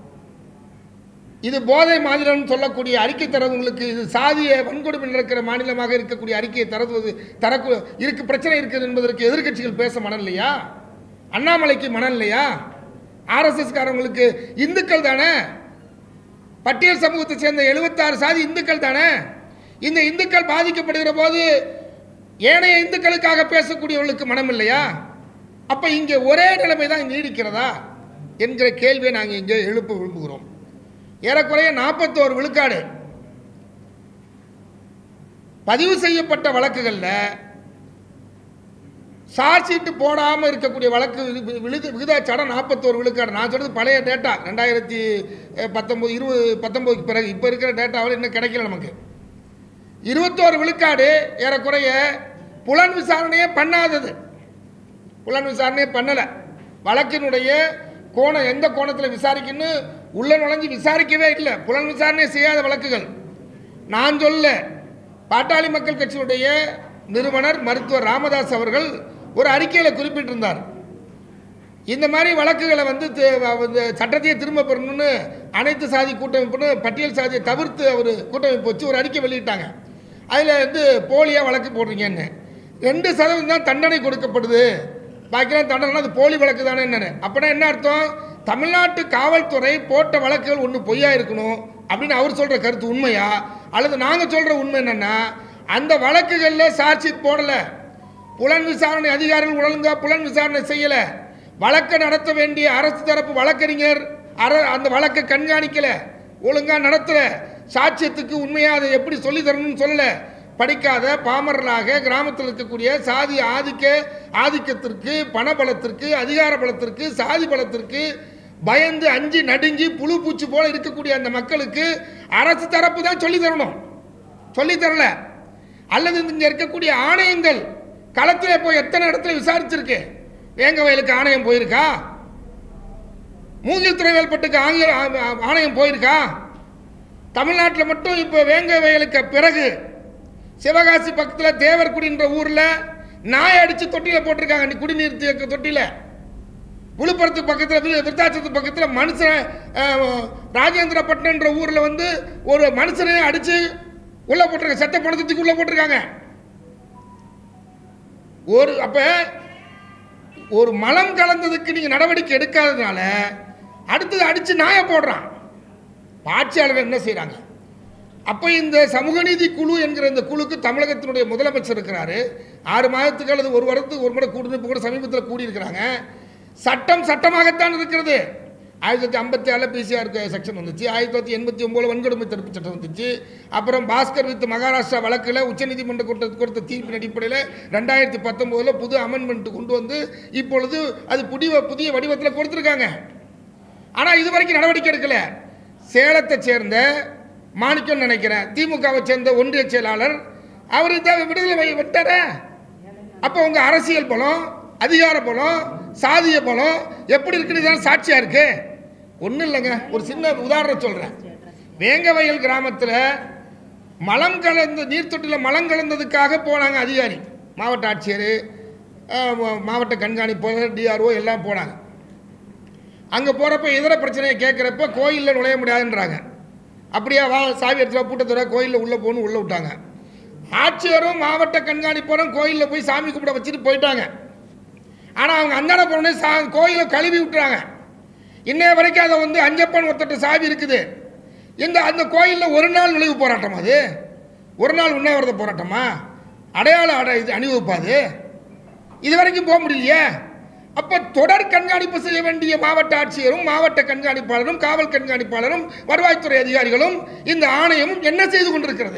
இது போதை மாநிலம் சொல்லக்கூடிய அறிக்கை தரவங்களுக்கு இது சாதிய வன்கொடுமை நடக்கிற மாநிலமாக இருக்கக்கூடிய அறிக்கையை இருக்கு பிரச்சனை இருக்குது என்பதற்கு எதிர்க்கட்சிகள் பேச மனம் இல்லையா? அண்ணாமலைக்கு மனம் இல்லையா? ஆர்எஸ்எஸ் காரங்களுக்கு இந்துக்கள் தானே, பட்டியல் சமூகத்தை சேர்ந்த 76 சாதி இந்துக்கள் தானே. இந்த இந்துக்கள் பாதிக்கப்படுகிற போது ஏனைய இந்துக்களுக்காக பேசக்கூடியவர்களுக்கு மனம் இல்லையா? அப்போ இங்கே ஒரே நிலைமை தான் நீடிக்கிறதா என்கிற கேள்வியை நாங்கள் இங்கே எழுப்ப விரும்புகிறோம். ஏறக்குறைய 41 விழுக்காடு பதிவு செய்யப்பட்ட வழக்குகளில் சார்ஜ் ஷீட்டு போடாமல் இருக்கக்கூடிய வழக்கு விகிதாச்சாரம் 41 விழுக்காடு. நான் சொல்கிறது பழைய டேட்டா, 2019 பிறகு. இப்போ இருக்கிற டேட்டாவில் இன்னும் கிடைக்கல நமக்கு. 21 விழுக்காடு ஏறக்குறைய புலன் விசாரணையே பண்ணாதது. புலன் விசாரணையே பண்ணலை. வழக்கினுடைய கோணம் எந்த கோணத்தில் விசாரிக்கணும்னு உள்ள நுழைஞ்சு விசாரிக்கவே இல்லை. புலன் விசாரணை செய்யாத வழக்குகள். நான் சொல்ல, பாட்டாளி மக்கள் கட்சியுடைய நிறுவனர் மருத்துவர் ராமதாஸ் அவர்கள் ஒரு அறிக்கையில் குறிப்பிட்டிருந்தார். இந்த மாதிரி வழக்குகளை சட்டத்தையே திரும்ப பெறணும்னு அனைத்து சாதி கூட்டமைப்புன்னு பட்டியல் சாதியை தவிர்த்து அவர் கூட்டமைப்பு வச்சு ஒரு அறிக்கை வெளியிட்டாங்க. அதில் போலியாக வழக்கு போடுறீங்கன்னு 2% தான் தண்டனை கொடுக்கப்படுது, பாக்கிலாம் தண்டனை அது போலி வழக்கு தானே என்னன்னு. அப்படின்னா என்ன அர்த்தம்? தமிழ்நாட்டு காவல்துறை போட்ட வழக்குகள் ஒன்று பொய்யா இருக்கணும் அப்படின்னு அவர் சொல்கிற கருத்து உண்மையா? அல்லது நாங்கள் சொல்கிற உண்மை என்னென்னா, அந்த வழக்குகளில் சார்ஜ் ஷீட் போடலை, புலன் விசாரணை அதிகாரிகள் ஒழுங்காக புலன் விசாரணை செய்யலை, வழக்கை நடத்த வேண்டிய அரசு தரப்பு வழக்கறிஞர் அந்த வழக்கை கண்காணிக்கலை, ஒழுங்காக நடத்தலை, சாட்சியத்துக்கு உண்மையாக அதை எப்படி சொல்லி தரணும்னு சொல்லலை. படிக்காத பாமரலாக கிராமத்தில் இருக்கக்கூடிய சாதி ஆதிக்கத்திற்கு, பணபலத்திற்கு, அதிகார பலத்திற்கு, சாதி பலத்திற்கு பயந்து அஞ்சு நடுங்கி புழு பூச்சி போல இருக்கக்கூடிய அந்த மக்களுக்கு அரசு தரப்பு தான் சொல்லி தரணும். சொல்லி தரல. அல்லது இங்கே இருக்கக்கூடிய ஆணையங்கள் களத்தில் போய் எத்தனை இடத்துல விசாரிச்சிருக்கு? வேங்க வயலுக்கு ஆணையம் போயிருக்கா? மூங்கில் துறைவேல்பட்டுக்கு ஆணையம் போயிருக்கா? தமிழ்நாட்டில் மட்டும் இப்போ வேங்க வயலுக்கு பிறகு சிவகாசி பக்கத்தில் தேவர்குடின்ற ஊரில் நாயை அடித்து தொட்டியில் போட்டிருக்காங்க, குடிநீர் தொட்டியில். விழுப்புரத்து பக்கத்தில் விருத்தாச்சலத்து பக்கத்தில் மனுஷன் ராஜேந்திரப்பட்டினன்ற ஊரில் ஒரு மனுஷனை அடித்து உள்ளே போட்டிருக்காங்க, செத்த பணத்துக்கு உள்ளே போட்டிருக்காங்க. அப்போ ஒரு மலம் கலந்ததுக்கு நீங்கள் நடவடிக்கை எடுக்காததுனால அடுத்தது அடித்து நாயை போடுறான். ஆட்சியாளர்கள் என்ன செய்கிறாங்க? அப்போ இந்த சமூக நீதி குழு என்கிற இந்த குழுக்கு தமிழகத்தினுடைய முதலமைச்சர் இருக்கிறாரு. 6 மாதத்துக்கு அல்லது 1 வருடத்துக்கு ஒரு முறை கூடுதல் கூட சமீபத்தில் கூடியிருக்கிறாங்க. சட்டமாகத்தான் இருக்கிறது. 1957 பிசிஆர் செக்ஷன் வந்துச்சு, 1989 வன்கொடுமை தடுப்பு சட்டம் வந்துச்சு. அப்புறம் பாஸ்கர் வித் மகாராஷ்டிரா வழக்கில் உச்சநீதிமன்ற கொடுத்த தீர்ப்பின் அடிப்படையில் 2019 புது அமெண்ட்மெண்ட் கொண்டு வந்து இப்பொழுது அது புதிய வடிவத்தில் கொடுத்துருக்காங்க. ஆனால் இது வரைக்கும் நடவடிக்கை எடுக்கல. சேலத்தை சேர்ந்த மாணிக்கம் நினைக்கிறேன், திமுகவை சேர்ந்த ஒன்றிய செயலாளர், அவர் விடுதலை விட்டார. அப்போ உங்கள் அரசியல் பலம் அதிகார பலம், சாதிய பலம் எப்படி இருக்குன்னு சாட்சியா இருக்கு. ஒன்றும் இல்லைங்க, ஒரு சின்ன உதாரணம் சொல்றேன். வேங்கவயல் கிராமத்தில் மலம் கலந்த நீர்த்தொட்டியில் மலம் கலந்ததுக்காக போனாங்க அதிகாரி, மாவட்ட ஆட்சியர், மாவட்ட கண்காணிப்பாளர், டிஆர்ஓ எல்லாம் போனாங்க. அங்கே போகிறப்ப இதர பிரச்சனையை கேட்குறப்ப கோயிலில் நுழைய முடியாதுன்றாங்க. அப்படியே வா சாவி எடுத்துகிற பூட்டத்தோட கோயிலில் உள்ளே போகணும், உள்ளே விட்டாங்க. ஆட்சியரும் மாவட்ட கண்காணிப்பாளரும் கோயிலில் போய் சாமி கும்பிட வச்சுட்டு போயிட்டாங்க. ஆனால் அவங்க அந்தாண்ட போனோடனே கோயிலை கழுவி விட்டுறாங்க. இன்னைய வரைக்கும் அதை வந்து அஞ்சப்பன் ஒருத்தட்ட சாவி இருக்குது. அந்த கோயிலில் ஒரு நாள் நுழைவு போராட்டமா? அது ஒரு நாள் உண்ணாவிரத போராட்டமா? அடையாள இது அணிவகுப்பாது? இது வரைக்கும் போக முடியலையே. அப்போ தொடர் கண்காணிப்பு செய்ய வேண்டிய மாவட்ட ஆட்சியரும் மாவட்ட கண்காணிப்பாளரும் காவல் கண்காணிப்பாளரும் வருவாய்த்துறை அதிகாரிகளும் இந்த ஆணையமும் என்ன செய்து கொண்டிருக்கிறது?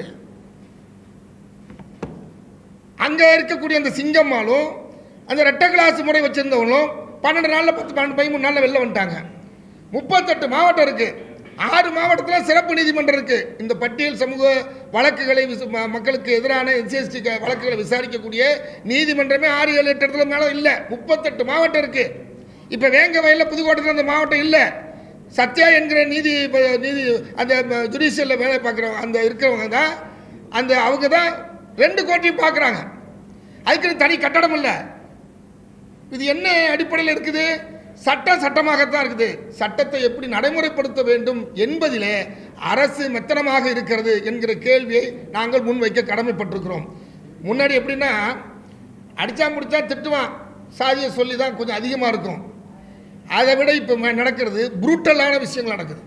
அங்கே இருக்கக்கூடிய அந்த சிங்கம்மாலும் அந்த ரெட்டை கிளாஸ் முறை வச்சிருந்தவங்களும் 12 நாளில் 10, 12, 13 நாளில் வெளில வந்துட்டாங்க. 38 மாவட்டம் இருக்கு. 6 மாவட்டத்தில் சிறப்பு நீதிமன்றம் இருக்கு. இந்த பட்டியல் சமூக வழக்குகளை மக்களுக்கு எதிரான எஸ்சிஎஸ்டி வழக்குகளை விசாரிக்கக்கூடிய நீதிமன்றமே 6, 7, 8 இடத்துல மேலே இல்லை. 38 மாவட்டம் இருக்கு. இப்போ வேங்கவயலில் புதுக்கோட்டையில் அந்த மாவட்டம் இல்லை. சத்யா என்கிற நீதி அந்த ஜுடிஷியலில் வேலை பார்க்குறவங்க அந்த இருக்கிறவங்க தான் அவங்க தான் 2 கோட்டையும் பார்க்குறாங்க. அதுக்கு தனி கட்டடம் இல்லை. இது என்ன அடிப்படையில் இருக்குது? சட்டமாகத்தான் இருக்குது. சட்டத்தை எப்படி நடைமுறைப்படுத்த வேண்டும் என்பதிலே அரசு மெத்தனமாக இருக்கிறது என்கிற கேள்வியை நாங்கள் முன்வைக்க கடமைப்பட்டிருக்கிறோம். முன்னாடி எப்படின்னா அடிச்சா முடிச்சா திட்டுவான், சாதியை சொல்லி தான் கொஞ்சம் அதிகமாக இருக்கும். அதை விட இப்போ நடக்கிறது புரூட்டலான விஷயங்கள் நடக்குது.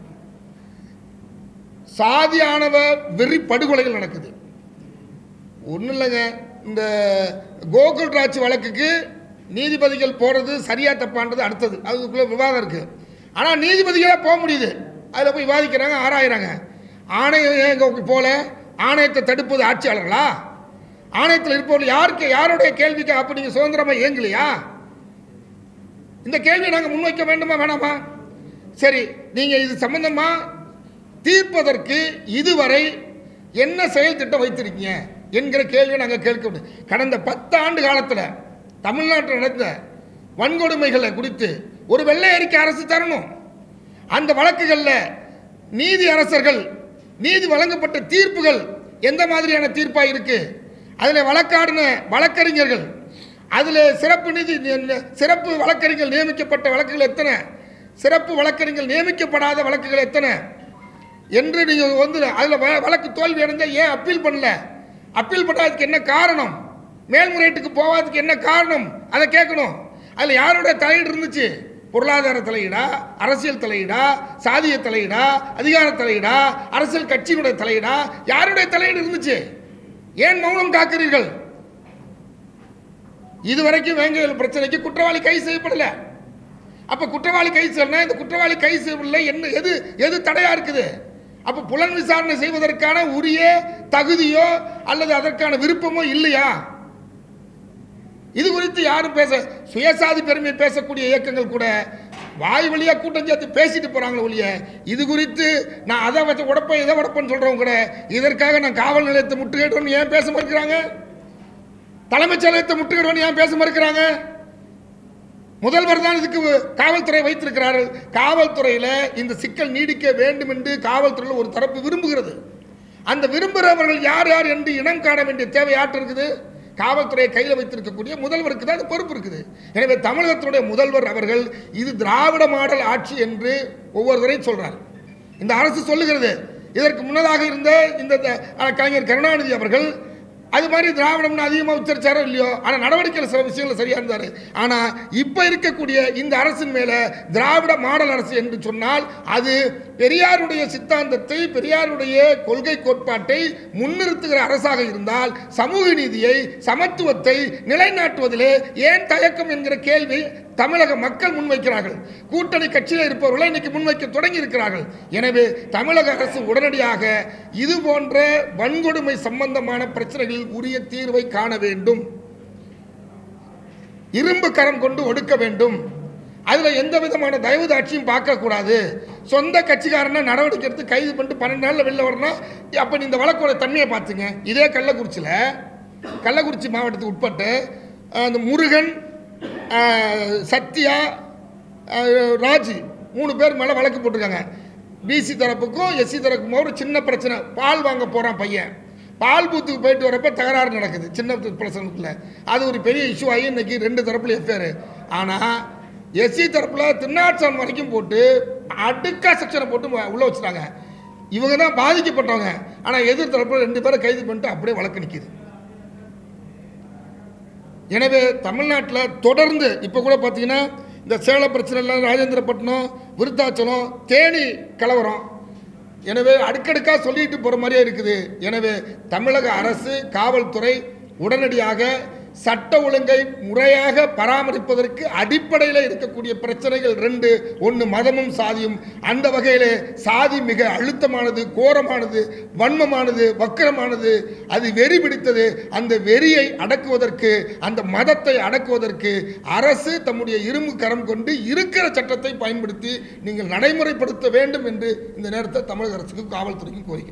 சாதியானவ வெறி படுகொலைகள் நடக்குது. ஒன்றும் இல்லைங்க, இந்த கோகுல் ராஜ் வழக்குக்கு நீதிபதிகள் போகிறது சரியா தப்பான்றது அடுத்தது, அதுக்குள்ளே விவாதம் இருக்குது. ஆனால் நீதிபதிகளாக போக முடியுது, அதில் போய் விவாதிக்கிறாங்க, ஆராயிறாங்க. ஆணையம் போல ஆணையத்தை தடுப்பது ஆட்சியாளர்களா? ஆணையத்தில் இருப்பவர்கள் யாருடைய கேள்விக்கு அப்போ நீங்கள் சுதந்திரமாக இயங்கலையா? இந்த கேள்வியை நாங்கள் முன்வைக்க வேண்டுமா வேணாமா? சரி, நீங்கள் இது சம்பந்தமாக தீர்ப்பதற்கு இதுவரை என்ன செயல் திட்டம் வைத்திருக்கீங்க என்கிற கேள்வியை நாங்கள் கேட்க முடியும். கடந்த 10 ஆண்டு காலத்தில் தமிழ்நாட்டில் நடந்த வன்கொடுமைகளை குறித்து ஒரு வெள்ளை அறிக்கை அரசு தரணும். அந்த வழக்குகளில் நீதி அரசர்கள் நீதி வழங்கப்பட்ட தீர்ப்புகள் எந்த மாதிரியான தீர்ப்பாக இருக்கு, அதில் வழக்காடின வழக்கறிஞர்கள், அதில் சிறப்பு வழக்கறிஞர்கள் நியமிக்கப்பட்ட வழக்குகள் எத்தனை, சிறப்பு வழக்கறிஞர்கள் நியமிக்கப்படாத வழக்குகள் எத்தனை என்று நீங்கள் வந்து அதில் வழக்கு தோல்வி அடைஞ்சால் ஏன் அப்பீல் பண்ணல, அப்பீல் பண்ணாததுக்கு என்ன காரணம், மேல்முறையீட்டுக்கு போகாததுக்கு என்ன காரணம், அதை கேட்கணும். அதில் யாருடைய தலையீடு இருந்துச்சு? பொருளாதார தலையீடா, அரசியல் தலையீடா, சாதிய தலையீடா, அதிகார தலையீடா, அரசியல் கட்சியினுடைய தலையீடா, யாருடைய தலையீடு இருந்துச்சு? ஏன் மௌனம் காக்கிறீர்கள்? இதுவரைக்கும் வேங்கவேல் பிரச்சனைக்கு குற்றவாளி கைது செய்யப்படல. அப்ப குற்றவாளி கைது செய்யணும், இந்த குற்றவாளி கைது செய்யவில்லை, என்ன எது தடையா இருக்குது? அப்ப புலன் விசாரணை செய்வதற்கான உரிய தகுதியோ அல்லது அதற்கான விருப்பமோ இல்லையா? இது குறித்து யாரும் சுயசாதி பெருமை பேசக்கூடிய இயக்கங்கள் கூட வாய் வழியா கூட்டம் சேர்த்து பேசிட்டு போறாங்களே ஒழிய இது குறித்து நான் அதை வச்சு உடப்பேன் இதை உடப்பேன்னு சொல்றவங்க கூட இதற்காக நான் காவல் நிலையத்தை முற்றுகையிடுவேன்னு ஏன் பேச மறுக்கிறாங்க? தலைமைச் செயலகத்தை முற்றுகையிடுவேன்னு ஏன் பேச மறுக்கிறாங்க? முதல்வர் தான் இதுக்கு காவல்துறை வைத்திருக்கிறார்கள். காவல்துறையில் இந்த சிக்கல் நீடிக்க வேண்டும் என்று காவல்துறையில் ஒரு தரப்பு விரும்புகிறது. அந்த விரும்புகிறவர்கள் யார் யார் என்று இனம் காண வேண்டிய தேவை யாற்று இருக்குது? காவல்துறையை கையில் வைத்திருக்கக்கூடிய முதல்வருக்கு தான் அது பொறுப்பு இருக்குது. எனவே தமிழகத்தினுடைய முதல்வர் அவர்கள் இது திராவிட மாடல் ஆட்சி என்று ஒவ்வொருவரையும் சொல்றார். இந்த அரசு சொல்லுகிறது. இதற்கு முன்னதாக இருந்த இந்த கலைஞர் கருணாநிதி அவர்கள் அது மாதிரி திராவிடம்னு அதிகமாக உச்சரிச்சாரோ இல்லையோ, ஆனால் நடவடிக்கைகள் சில விஷயங்கள் சரியா இருந்தார். ஆனால் இப்போ இருக்கக்கூடிய இந்த அரசின் மேலே திராவிட மாடல் அரசு என்று சொன்னால் அது பெரியாருடைய சித்தாந்தத்தை, பெரியாருடைய கொள்கை கோட்பாட்டை முன்னிறுத்துகிற அரசாக இருந்தால் சமூக நீதியை, சமத்துவத்தை நிலைநாட்டுவதிலே ஏன் தயக்கம் என்கிற கேள்வி தமிழக மக்கள் முன்வைக்கிறார்கள். கூட்டணி கட்சியில் இருப்பவர்களை இன்னைக்கு முன்வைக்க தொடங்கி இருக்கிறார்கள். எனவே தமிழக அரசு உடனடியாக இது போன்ற வன்கொடுமை சம்பந்தமான பிரச்சனைகளில் உரிய தீர்வை காண வேண்டும். இரும்பு கரம் கொண்டு ஒடுக்க வேண்டும். அதுல எந்த விதமான தயவுதாட்சியும் பார்க்க கூடாது. சொந்த கட்சிக்காரனா நடவடிக்கை எடுத்து கைது பண்ணிட்டு 12 நாள்ல வெளில வரணும். அப்ப இந்த வழக்கோட தன்மையை பார்த்துங்க. இதே கள்ளக்குறிச்சி மாவட்டத்துக்கு உட்பட்டு அந்த முருகன் சத்யா, ராஜ் 3 பேர் மேலே வழக்கு போட்டிருக்காங்க. பிசி தரப்புக்கும் எஸ்சி தரப்புக்கும் ஒரு சின்ன பிரச்சனை. பால் வாங்க போகிறான் பையன், பால் பூத்துக்கு போயிட்டு வரப்போ தகராறு நடக்குது சின்ன பிரச்சனைக்குள்ள. அது ஒரு பெரிய இஷ்யூ ஆகி இன்னைக்கு 2 தரப்புல எஃப்ஐஆர். ஆனால் எஸ்சி தரப்பில் திருநாட்சான் வரைக்கும் போட்டு அடுக்கா செக்ஷனை போட்டு உள்ளே வச்சுட்டாங்க. இவங்க தான் பாதிக்கப்பட்டவங்க. ஆனால் எதிர் தரப்பில் 2 பேரை கைது பண்ணிட்டு அப்படியே வழக்கு நிற்கிது. எனவே தமிழ்நாட்டில் தொடர்ந்து இப்போ கூட பார்த்தீங்கன்னா இந்த சேலம் பிரச்சனைலாம், ராஜேந்திரப்பட்டினம், விருத்தாச்சலம், தேனி கலவரம், எனவே அடுக்கடுக்காக சொல்லிட்டு போகிற மாதிரியே இருக்குது. எனவே தமிழக அரசு, காவல்துறை உடனடியாக சட்ட ஒழுங்கை முறையாக பராமரிப்பதற்கு அடிப்படையில் இருக்கக்கூடிய பிரச்சனைகள் 2. 1 மதமும் சாதியும். அந்த வகையில் சாதி மிக அழுத்தமானது, கோரமானது, வன்மமானது, வக்கிரமானது, அது வெறி பிடித்தது. அந்த வெறியை அடக்குவதற்கு, அந்த மதத்தை அடக்குவதற்கு அரசு தம்முடைய இரும்பு கரம் கொண்டு இருக்கிற சட்டத்தை பயன்படுத்தி நீங்கள் நடைமுறைப்படுத்த வேண்டும் என்று இந்த நேரத்தை தமிழக அரசுக்கும் காவல்துறைக்கும் கோரிக்கை.